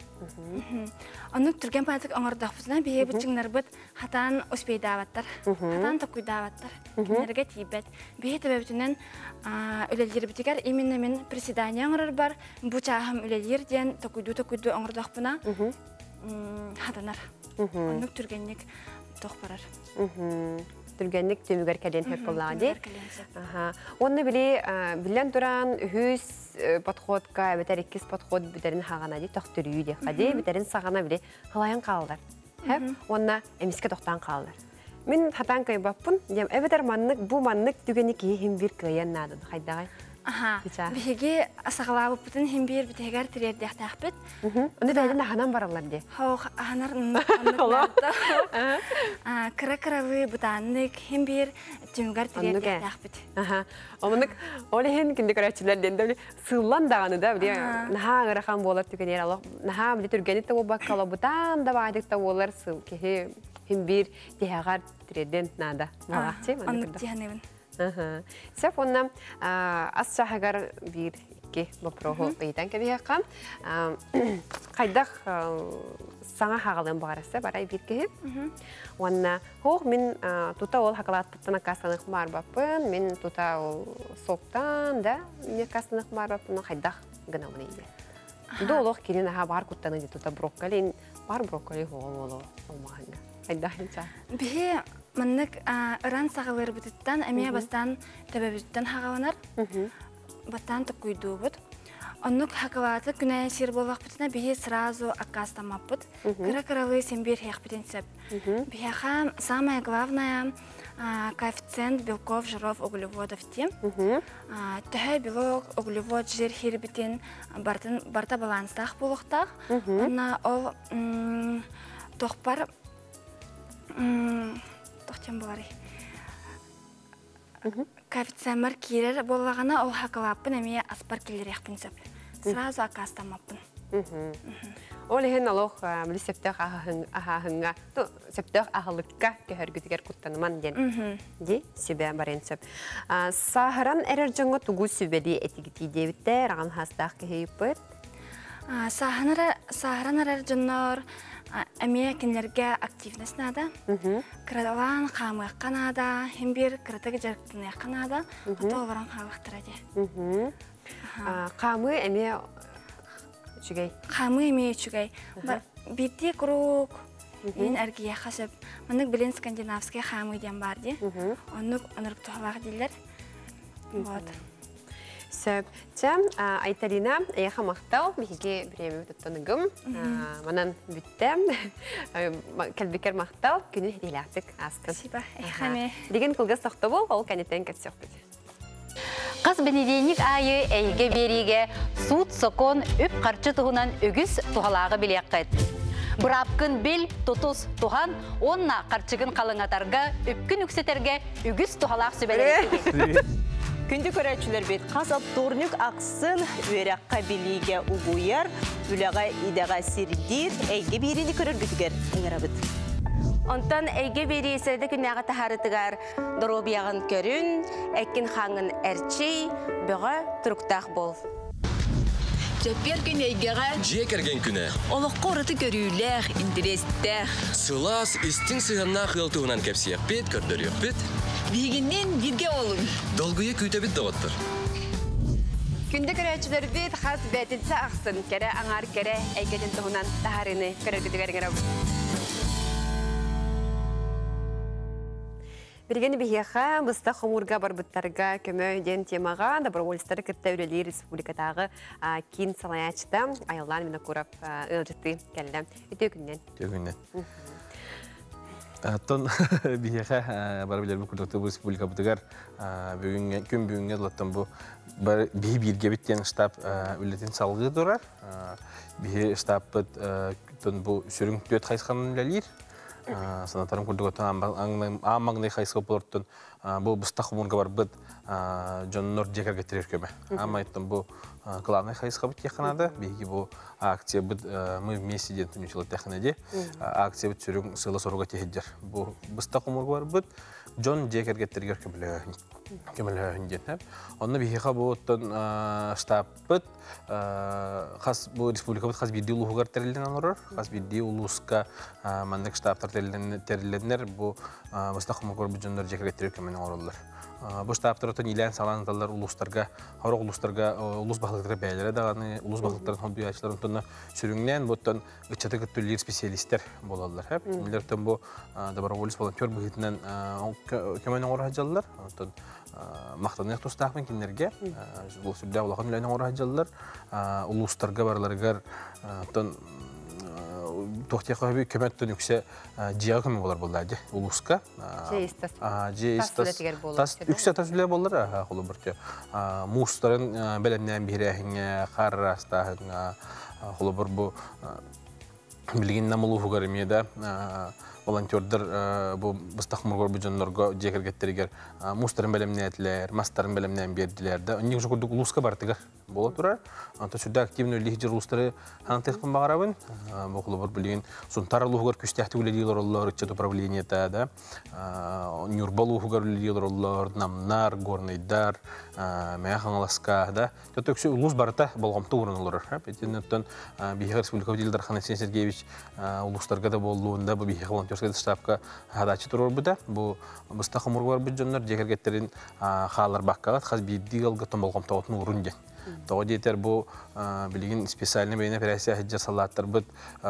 Аны түрген бадык оңордахпызна бие бутчыңнар бут хатан успейдабаттар. Хатан такуйдабаттар. Кинерге тибет. Бие тебетинен өлелер битигер именно мен приседания оңорор бар. Бу чахым өлелер ден такуйду оңордахпына. Хатанар. Аны түргенник тох барар. Түргенник төмүгөр келен хөп боллади. Онны билен туран хүс подходка, бетер иккис подход битерин хагана ди тохтурүй ди. Хади битерин сагана биле хылайын калдар. Онна эмиске тохтан калдар. Мен хатан кай баппын, дем эбетер маннык бу маннык түгенник хим бир кыян нады. Хайдагай. Биһиге асагалабы бүтүн химбир битегер тирердехтахбыт. Онда дайдан ханан баралар ди. Хох ханар кракравы бутаннык химбир түнгөр тирердехтахбыт. Омынык олехен кинде карачылар денде сыллан даганы да биле наха грахан болар түгенер алох. Наха биле түргени та баккала бутан да бадык та болар сыл кехе химбир тегер тирерден нада. Балакчы мен. Сеп онна асчахагар бир икки бопрохо ыйтан кебияккам. Кайдах саңа хагалын барасы барай бир кеһи. Онна хох мен тута ол хакалаттыктан касанык бар баппын. Мен тута ол соктан да не касанык бар баппын. Кайдах гына мыны иде. Долох кирин ха бар куттаны ди тута брокколи бар брокколи хол олмаган. Кайдах инча. Бе маннык ыран сагалыр бутыттан эмие бастан төбөбүттөн хагаванар. Бастан такуйдубут. Оннук хакаваты күнэ сир болвакпытына бие сразу акастамаппыт. Кыра-кыралы сембир хекпитенсеп. Бияха самое главное коэффициент белков, жиров, углеводов тем. Төһө белок, углевод, жир хирбитин барта баланстах болуктах. Онна ол тохпар тохтем болары. Коэффициент маркирер боллагана ол хакалаппын эмие аспар келер яқпынсап. Сразу акастамаппын. Ол ехен алох биле септах ахахынга, то септах ахалыкка көхөргүтүгер куттаныман ден. Ди себе баренсеп. Сахаран эрер жоңго тугу сүбеди этигити дебитте раган хастах кехейппыт. Сахаран эрер жоңнор эмие кинлерге активность нада. Крадалан хамы канада, химбир кратыгы жарыктыны канада, атоларан халыктыра ди. Камы эмие чугай. Камы эмие чугай. Битти круг ин эргие хасып. Мынык билен скандинавский хамы ден бар ди. Онук онук тухалак дилер. Вот. Сөп, чам айтарина яха мактал биге биреме тоттоныгым. Манан бүттем. Келбекер мактал күнү хилактык астын. Спасибо. Хаме. Деген кылгас тохтобол, ол канетен кетсөкпүт. Кыз бенедейник айы әйге бериге суд сокон үп қарчы тұғынан үгіз тұғалағы білеққет. Бұрапкын бел тұтыз тұған, онна қарчығын қалыңатарға үпкін үксетерге үгіз тұғалақ сөбелері. Күнді көрәтшілер бет қасап турнюк ақсын өрәққа біліге ұғуяр, үліға идаға сирдир, әйге берені көрір бүтігер әңірабыд. Онтан эйге бери среде күннәгә тахарытыгар доробиягын көрүн, эккин хаңын әрчей, бөғі тұруқтақ бол. Жапер күн эйгеға Жекерген күні. олыққа ораты көрүлер, интерестер. Сылас истин сыгынна хылтуынан кепсияк бет көрдөрүк бет. Бигиннен бирге олun. Долгуя күйтөбит доғыттыр. Күнді көрәчілер бет қас бәтінсі ақсын, кәрі аңар кәрі әйгеден тұғынан тахарыны көрергідігеріңер ау. Біргені бігеға бұста қомырға барбыттарға көмөйден темаға добровольстары кірті өлелі республикатағы кейін салаячты айылдан мені көріп ұлжытты кәлі. Өте күннен. Аттон бігеға бар білер бұл күрдікті бұл республика бұтығар күн бүгінге дұлаттан бұл бігі бірге біттен штаб өлетін салғы дұрар. Бігі штаб бұл сүрін төт қайсқанын үлелер. Санатарым күрдік оттан амаңдай қайсығы болырттын бұл бұстақ ұмырға бар бұд жоннор жекер кетірер көмі. Амайттын бұл главный қайсыға бұд текінады. Бейгі бұл акция бұд мы вместе ден түнешілі текінеді. Акция бұд сүрін сылы соруға тегеддер. Бұл бұстақ ұмырға бар бұд жон жекер кетіргер көмілі. Онны бейгі бұл оттан штаб бұд бұл республика бұд қаз бірде ұлығығар тәрілден алырыр. Қаз бірде ұлығысқа мандық штабтар тәрілденер бұл бұстақ ұмырға бұд жоннор жекер кетірер көмінің орылыр. Бұл штабтар өтін илән саланыталар ұлыстарға, хорық ұлыстарға, ұлыс бақылықтарға бәйлері дағаны, ұлыс бақылықтарын хондуй ачыларын тұнна сүріңнен бұттан үтчаты күттілер специалистер болалар. Милер өтін бұл доброволец волонтер бұғытынан көмінің оры хажалылар. Мақтанық тұстақпен кенлерге, бұл сүрді олаған үләйінің оры хажалылар. Ұлыстарға барларығар тоқтияққа өбі көметтен үксе жияғы көмін болар болды ұлысқа. Үксе тасулер болар қолы бірте. Мұстарын бәлемнен бейрәхіңе, қаррастағыңа, қолы бір бұл білген намылу ғарымеда волонтердер бұл бұстақ мұрғар бұжанларға жекергеттерігер мұстарын бәлемнен әтілер, мастарын бәлемнен берділер. Оннең жа көрдік ұлысқа бартығар бола тұрар. Anta şurada aktivni lehçe Rusları hanımefendi bağırabın. Bu kulübür bilgin suntar luğur küstahti ulediler onlar içte upravleniye da. Nurbalı luğur ulediler onlar namnar gorneydar meğanlaska da. Tötöksü ulus barta balgamta uğranırlar. Petinetten Bihar Respublika Dilder Xanasen Sergeyevich uluslarga da bolluğunda bu Bihar volonterska ştabka hadaçı turur bu da. Bu mustaqimur var bu canlar jekergetlerin xalar bakkagat xaz biddi galgatın balgamta otun urunca. Тоғы дейтер бұл білген специальный бейін операция хеджер салаттар бұд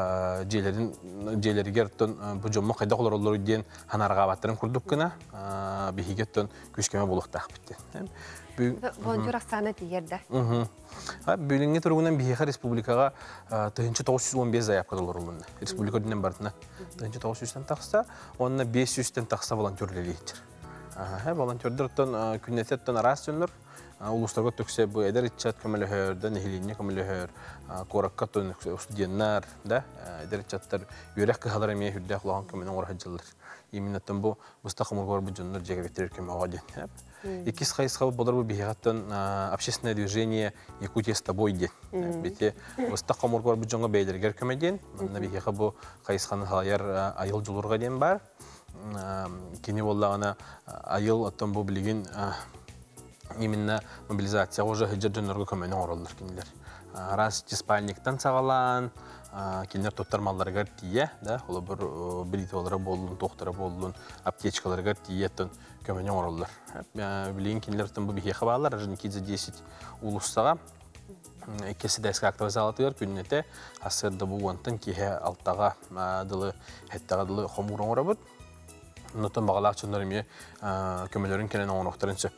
желергер бұл жомма қайда қолар олар өйден ханарға баттарын күрдік күні бейгеттен күшкеме болықтақ бітті. Волонтер ақсаны дейерді. Бөлінге тұрғынан Бейхар Республикаға 915 заявка долар олынды. Республика дүнен бардына 900-тен тақса, онына 500-тен тақса волонтерлер ейтер. Волонтердер күннететтен арас жөнлер. Улустарга төксе бу эдер ичат көмөлөһөр, нехилине көмөлөһөр, коракка тон студенттар, да, эдер ичаттар юрек кыһалар эме хүрдә кулаган көмөнөн орахҗылар. Иминнәттен бу мустакымыл бар бу җоннар җәгәбеттер көмөгә дигән. Икис хайсга булыр бу бихаттан общественное движение Якутия с тобой дигән. Бите мустакымыл бар бу җонга бәйләргә көмәдән, монда бихәгә бу хайсганы халаяр айыл җулурга дигән бар. Кини буллагана айыл аттан бу билген именно мобилизация уже хеджерденерге көмөнө оролдор кинилер. Раз спальниктан сагалан, кинилер тоттар малларга тие, да, ол бир бритолары болдун, токтора болдун, аптечкаларга тиеттен көмөнө оролдор. Билген кинилерден бу бихе балар, жинки 10 улуссага Кеси дәске активизалатыгар күннете асырды бу вантын кихе алтага дылы хеттага дылы хомурон орабыт. Нотон багалак чөннөрүмө көмөлөрүн келен оңоктарын сөп.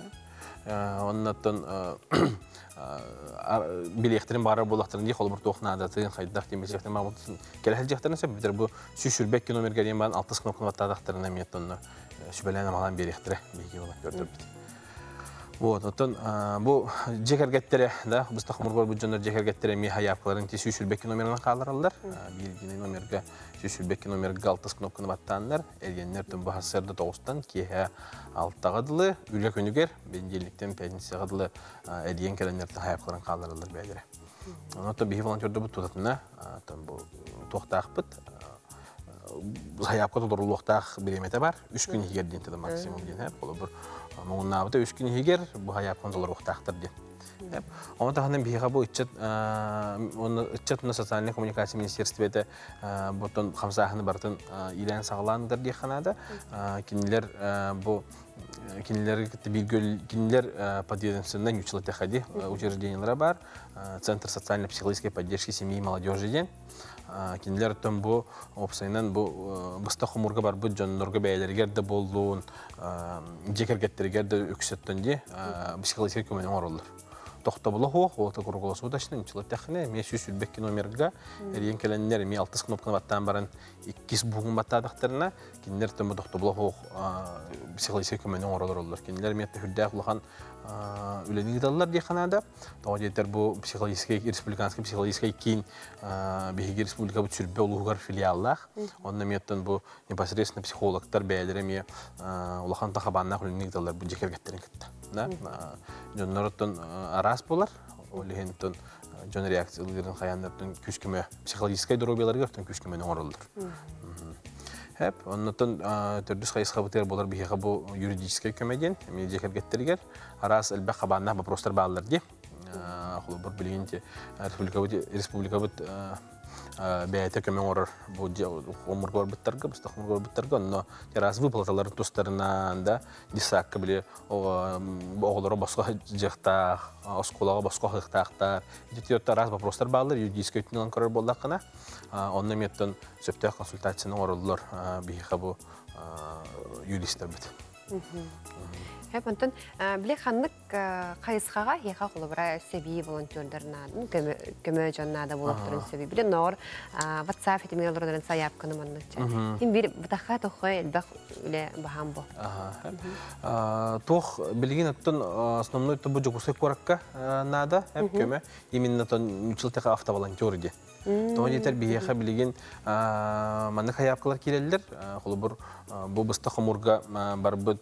Оннаттан билеттерин бары болактарын ди холбур тохнадатын хайдак демесектен мамутсын келе жактарына сөп битер бу сүшүрбек номерге дейин бан 60 кнопканы ваттадактарына меттонно сүбелene алган беректире беги болот көрдүп. Вот, оттон бу жекергеттере, да, бустак мургор бу жонор жекергеттере ми хаябкаларын ти сүшүлбек номерин калдыралдар. Биргини номерге сүшүлбек номерге 60 кнопканы ваттандар. Эргеннерден бу хасырды 9тан кие 6-тагыдылы үлгө күнүгер бенделиктен пенсиягыдылы эрген келеннерден хаябкаларын калдыралдар бәйлере. Оттон бихи волонтерді бу тутатына, оттон бу токтакпыт Hayapka dolurluqtaq birimete var. 3 gün higer deyinti de maksimum deyin. Ola bir muğunnabıda 3 gün higer bu hayapkan dolurluqtaqtır deyin. Onu da hanım biha bu içet Sosyal Kommunikasyon Ministerstve'de butun hamsahını bartın ilan sağlandır diye kanada kinler bu kinler подъединственный училище ходи учреждениялары бар. Центр социально-психологической поддержки семьи и молодежи ден. Кинлер там бу опсайнан бу быста хумурга бар бу жоннорга бәйләргә дә булуын жекергәттергә дә үксәттәнде психологик көмәнең орылыр. Тоқтабылы хоқ, олты құрғыласы ұдашының ұчылы тәқіне, мен сөз үлбеккен өмерге, әрген кәләнлер, мен 6 кнопканы баттан барын 2 бұғын баттадықтарына, кенлер түмі тоқтабылы хоқ психология көмәнің оралар олар. Кенлер мен түхілдәқ ұлған үленің идалылар дейқанада, тоғы жетер бұл республиканский психологический кейін бейгі республика бұл сүрбе ұлығығар филиаллақ. Онына меттен бұл непосредственно психологтар бәйлері мен ұлған тақабаннақ үленің идалылар бұл жекергеттерін кетті. Жоннорттон арас болар, олегентон жон реакцияларын хаяннартын күшкеме психологический дробияларга тон күшкеменен орылдыр. Хеп, оннотон төрдүс кайсыга бутер болар бихига бу юридический көмеден, медиакергеттергер арас элбе кабанна вопростар баалар ди. Холо бир билгенде республика бут бәйте көмен орыр бу омургор биттәргә, бистахмургор биттәргә, но терас выплаталар тустарынан да дисакка биле оглары башка җакта, осколага башка хактар. Җитәр раз вопростар баллар юридический үтнән карар булдакына. Онны меттен сөптә консультацияны орылдылар бихига бу юристтер бит. Hep ondan bile xanlık kayısqağa heqa qolubra sebi volonterlerden kömö jonnada bolupturun sebi bile nor WhatsApp etmelerden sayap kanımanlıkça. Kim bir butaqa toxoy elbaq ile baham bu. Tox bilgin otun основной то bu jogusay korakka nada hep kömö именно ton училтеqa автоволонтер ди. Тоң жетер бихеха билигин манны хаяпкалар кирелдер. Холбур бу быста хомурга барбыт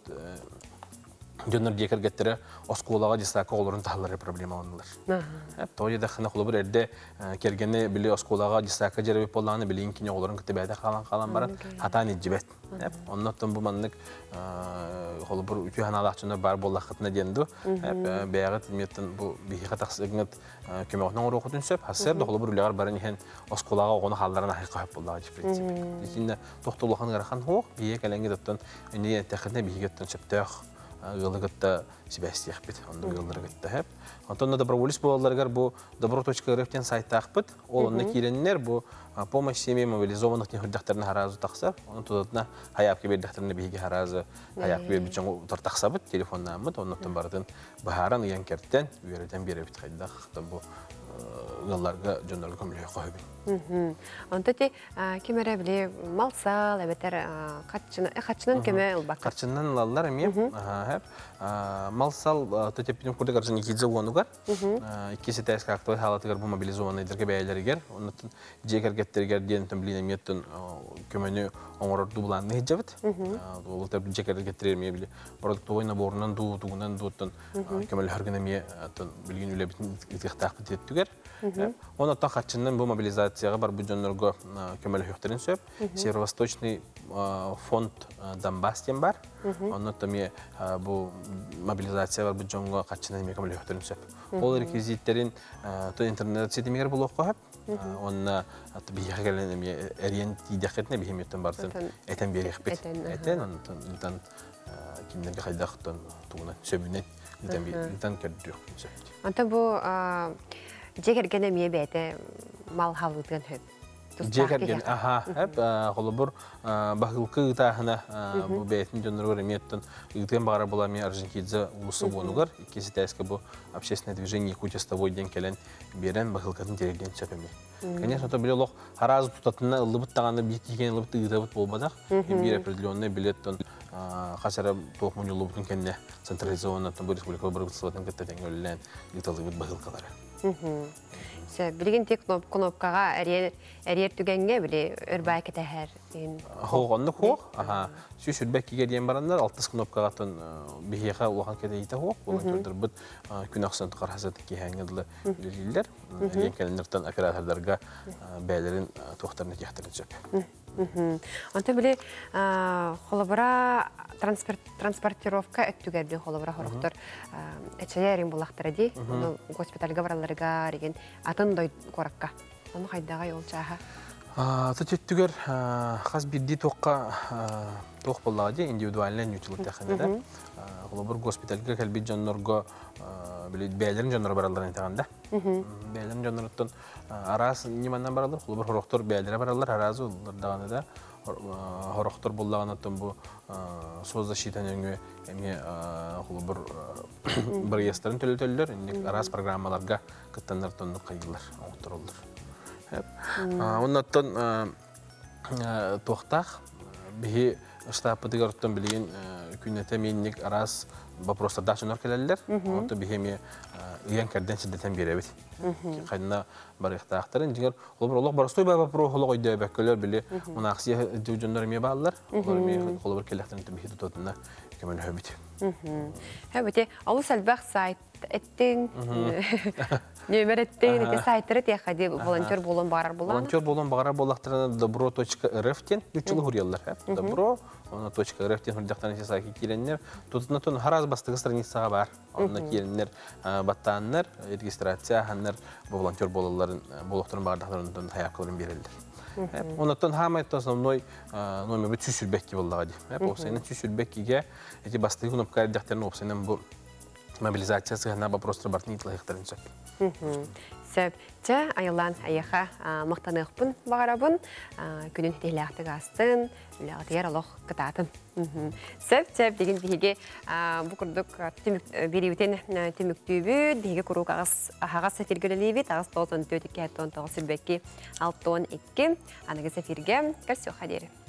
Жоннор декергеттері осколаға дистақа оларын тағылары проблема онылар. Тоғы жеді қына құлы бір әрде кергені білі осколаға дистақа жеребеп болағаны білейін кене оларын күтті бәді қалан баран хатан еджібет. Оннаттан бұл маннық құлы бір үкі ханалақчыны бар болақытына денді. Бәйіғі тілметтін бұл бейхі тақсығыңыт көмеғінен оры оқытын сөп. Хасыр да құлы бір үліғар барын ехен осколаға оғыны қалдарына хайқа хөп болаға жеп принципі. Екінде тоқтылықын ғарқан хоқ, бейек әләңгі дұттан үне тәқіне бейгеттен сөптөқ. Гылыгытта себәстияқ бит, онда гылырыгытта хеп. Антонна доброволец болаларгар бу добро.рфтен сайттақ бит. Ол онна киленнер бу помощь семье мобилизованных нехуддақтарына харазы тақса, оның тудатына хаяпке бердақтарына бейге харазы хаяпке бербит жоңы тартақса бит, телефонна амыд, оннаттан бардын бахаран ұян керттен, үйерден бере бит қайдақ, бу гылларга жонларга көмілі қойбин. Онда те кемере біле малсал, әбетер қатшынан көме ұлбақыр? Қатшынан лалар әме. Малсал төтеппінің көрді қаржын екедзе оғануғар. Икесі тәйіскі актывай халатығар бұл мобилизованный дірге бәйелергер. Оннатын жекергеттергер дейінтін білін әметтін көмені оңырыр дұбыланны хеджабыд. Олықтар жекергеттерер ме біле. Продуктовой наборынан дуғынан дуыттын көмелі әргін әме білген үлі бітін итіқтақ бітеттігер. Оннаттан қатшынан бұл мобилизацияға бар бұджанларға көмелі хөктерін сөп. Северо-Восточный фонд Донбастен бар. Оннаттан бұл мобилизация бар бұджанға қатшынан көмелі хөктерін сөп. Ол реквизиттерін интернет сетемегер бұл оқы хөп. Онна бейіға кәлін әрен тейдеқетіне бейхеметтен бардың әтен берек бет. Әтен, оннаттан кемдерге қайдақтан туғынан сөбінен үлтен көрді сөп. Онтан бұл жекерген әмие бәйті мал халыдығын хөп. Жекерген, әп, қолы бұр бағылқы ұтағына бұл бәйтін жонырғыр әметтін ұйтығын бағара бұл әме Арженкидзе ұлысы болуғыр. Икесі тәйіскі бұл общественное движение Якутия-Ставой ден кәлін берен бағылқатын терегден сөп әме. Конечно, то біле лоқ харазы тұтатына ұлыбыт тағаны бейкеген ұлыбыт ұйтығыт болбадақ. Бір определенный билеттін қасары тоқ мұны ұлыбытын кәнне централизованный бұл республикалы бір бұтсылатын кәттәтен өлілен ұйталығыт бағылқалары. Билген тек кнопкага әрер түгенге біле өрбай кетәһәр. Хоғанны хоқ. Сүйс үрбәккеге дейін барандар, 6 кнопкаға тон бейеға улахан кәдейті хоқ. Волонтердер бұд күн ақсын тұқар хасады кейхәңгеділі үлелілер. Ең кәлінірттен оператордарға бәлерін тоқтарына кехтерін жөп. Онта біле холобыра транспортировка өттүгер бен холобыра хорохтор эчелерин булактыр ди. Госпитальга бараларга деген атын дой коракка. Оны хайдага жол чаха. Төттүгер хас бирди тоққа тоқ боллады индивидуальный нючылык тахында. Холобыр госпитальга келби жаннорго билет бәйлерин жаннор бараларын таганда. Бәйлерин жаннорттан арас ниманнан баралар, холобыр хорохтор бәйлере баралар, аразы даганда хорохтор боллаганаттан бу соцзащитаны эми холобыр бир ястарын төлөтөллөр, инде арас программаларга кыттаннартан кайылар, оңторулар. Оннаттан тоқтақ бихи штабы дегерттен билген күннете менник арас вопростарда чөнөр келелер. Онто бихи иян кәрден шиддетен беребит. Кайна бар ихтактарын дигер олбор Аллах барыстой ба вопрос холой да бәккөлөр биле мунаксия жөндөр ме баллар. Олар ме холбор келектен бихи тотунна кемел хөбит. Хөбите алу салбах сайт эттин нөмер эттин эте сайттары тияхади волонтер болон барар булан. Волонтер болон барар булактарына dobro.rf-тен үчүлү хурьялар. Dobro.rf-тен хурдактан сайты киленнер. Тотунатон хараз бастыгы страницага бар. Онда киленнер баттаннар, регистрация ханнар волонтер бололарын болоктарын бардактарынан таякыларын берилдер. Ондан хамайт основной номер түсүлбекки боллагы. Осенин түсүлбеккиге эти бастыгы кнопкалар дактарын опсенен бу мобилизациясы на вопрос работниклар ихтарынчак. Сөп, айылан аяха мақтанықпын бағарабын, күнін хетеләқтік астын, үләғатығар алох кытатын. Сөп, деген бейге бұл күрдік береуітен түміктүйбі, деге күру ағас сәфергілі бет, ағас 94-2-19 сүрбәкке 6-12, анығы сәферге кәрсі оқа дері.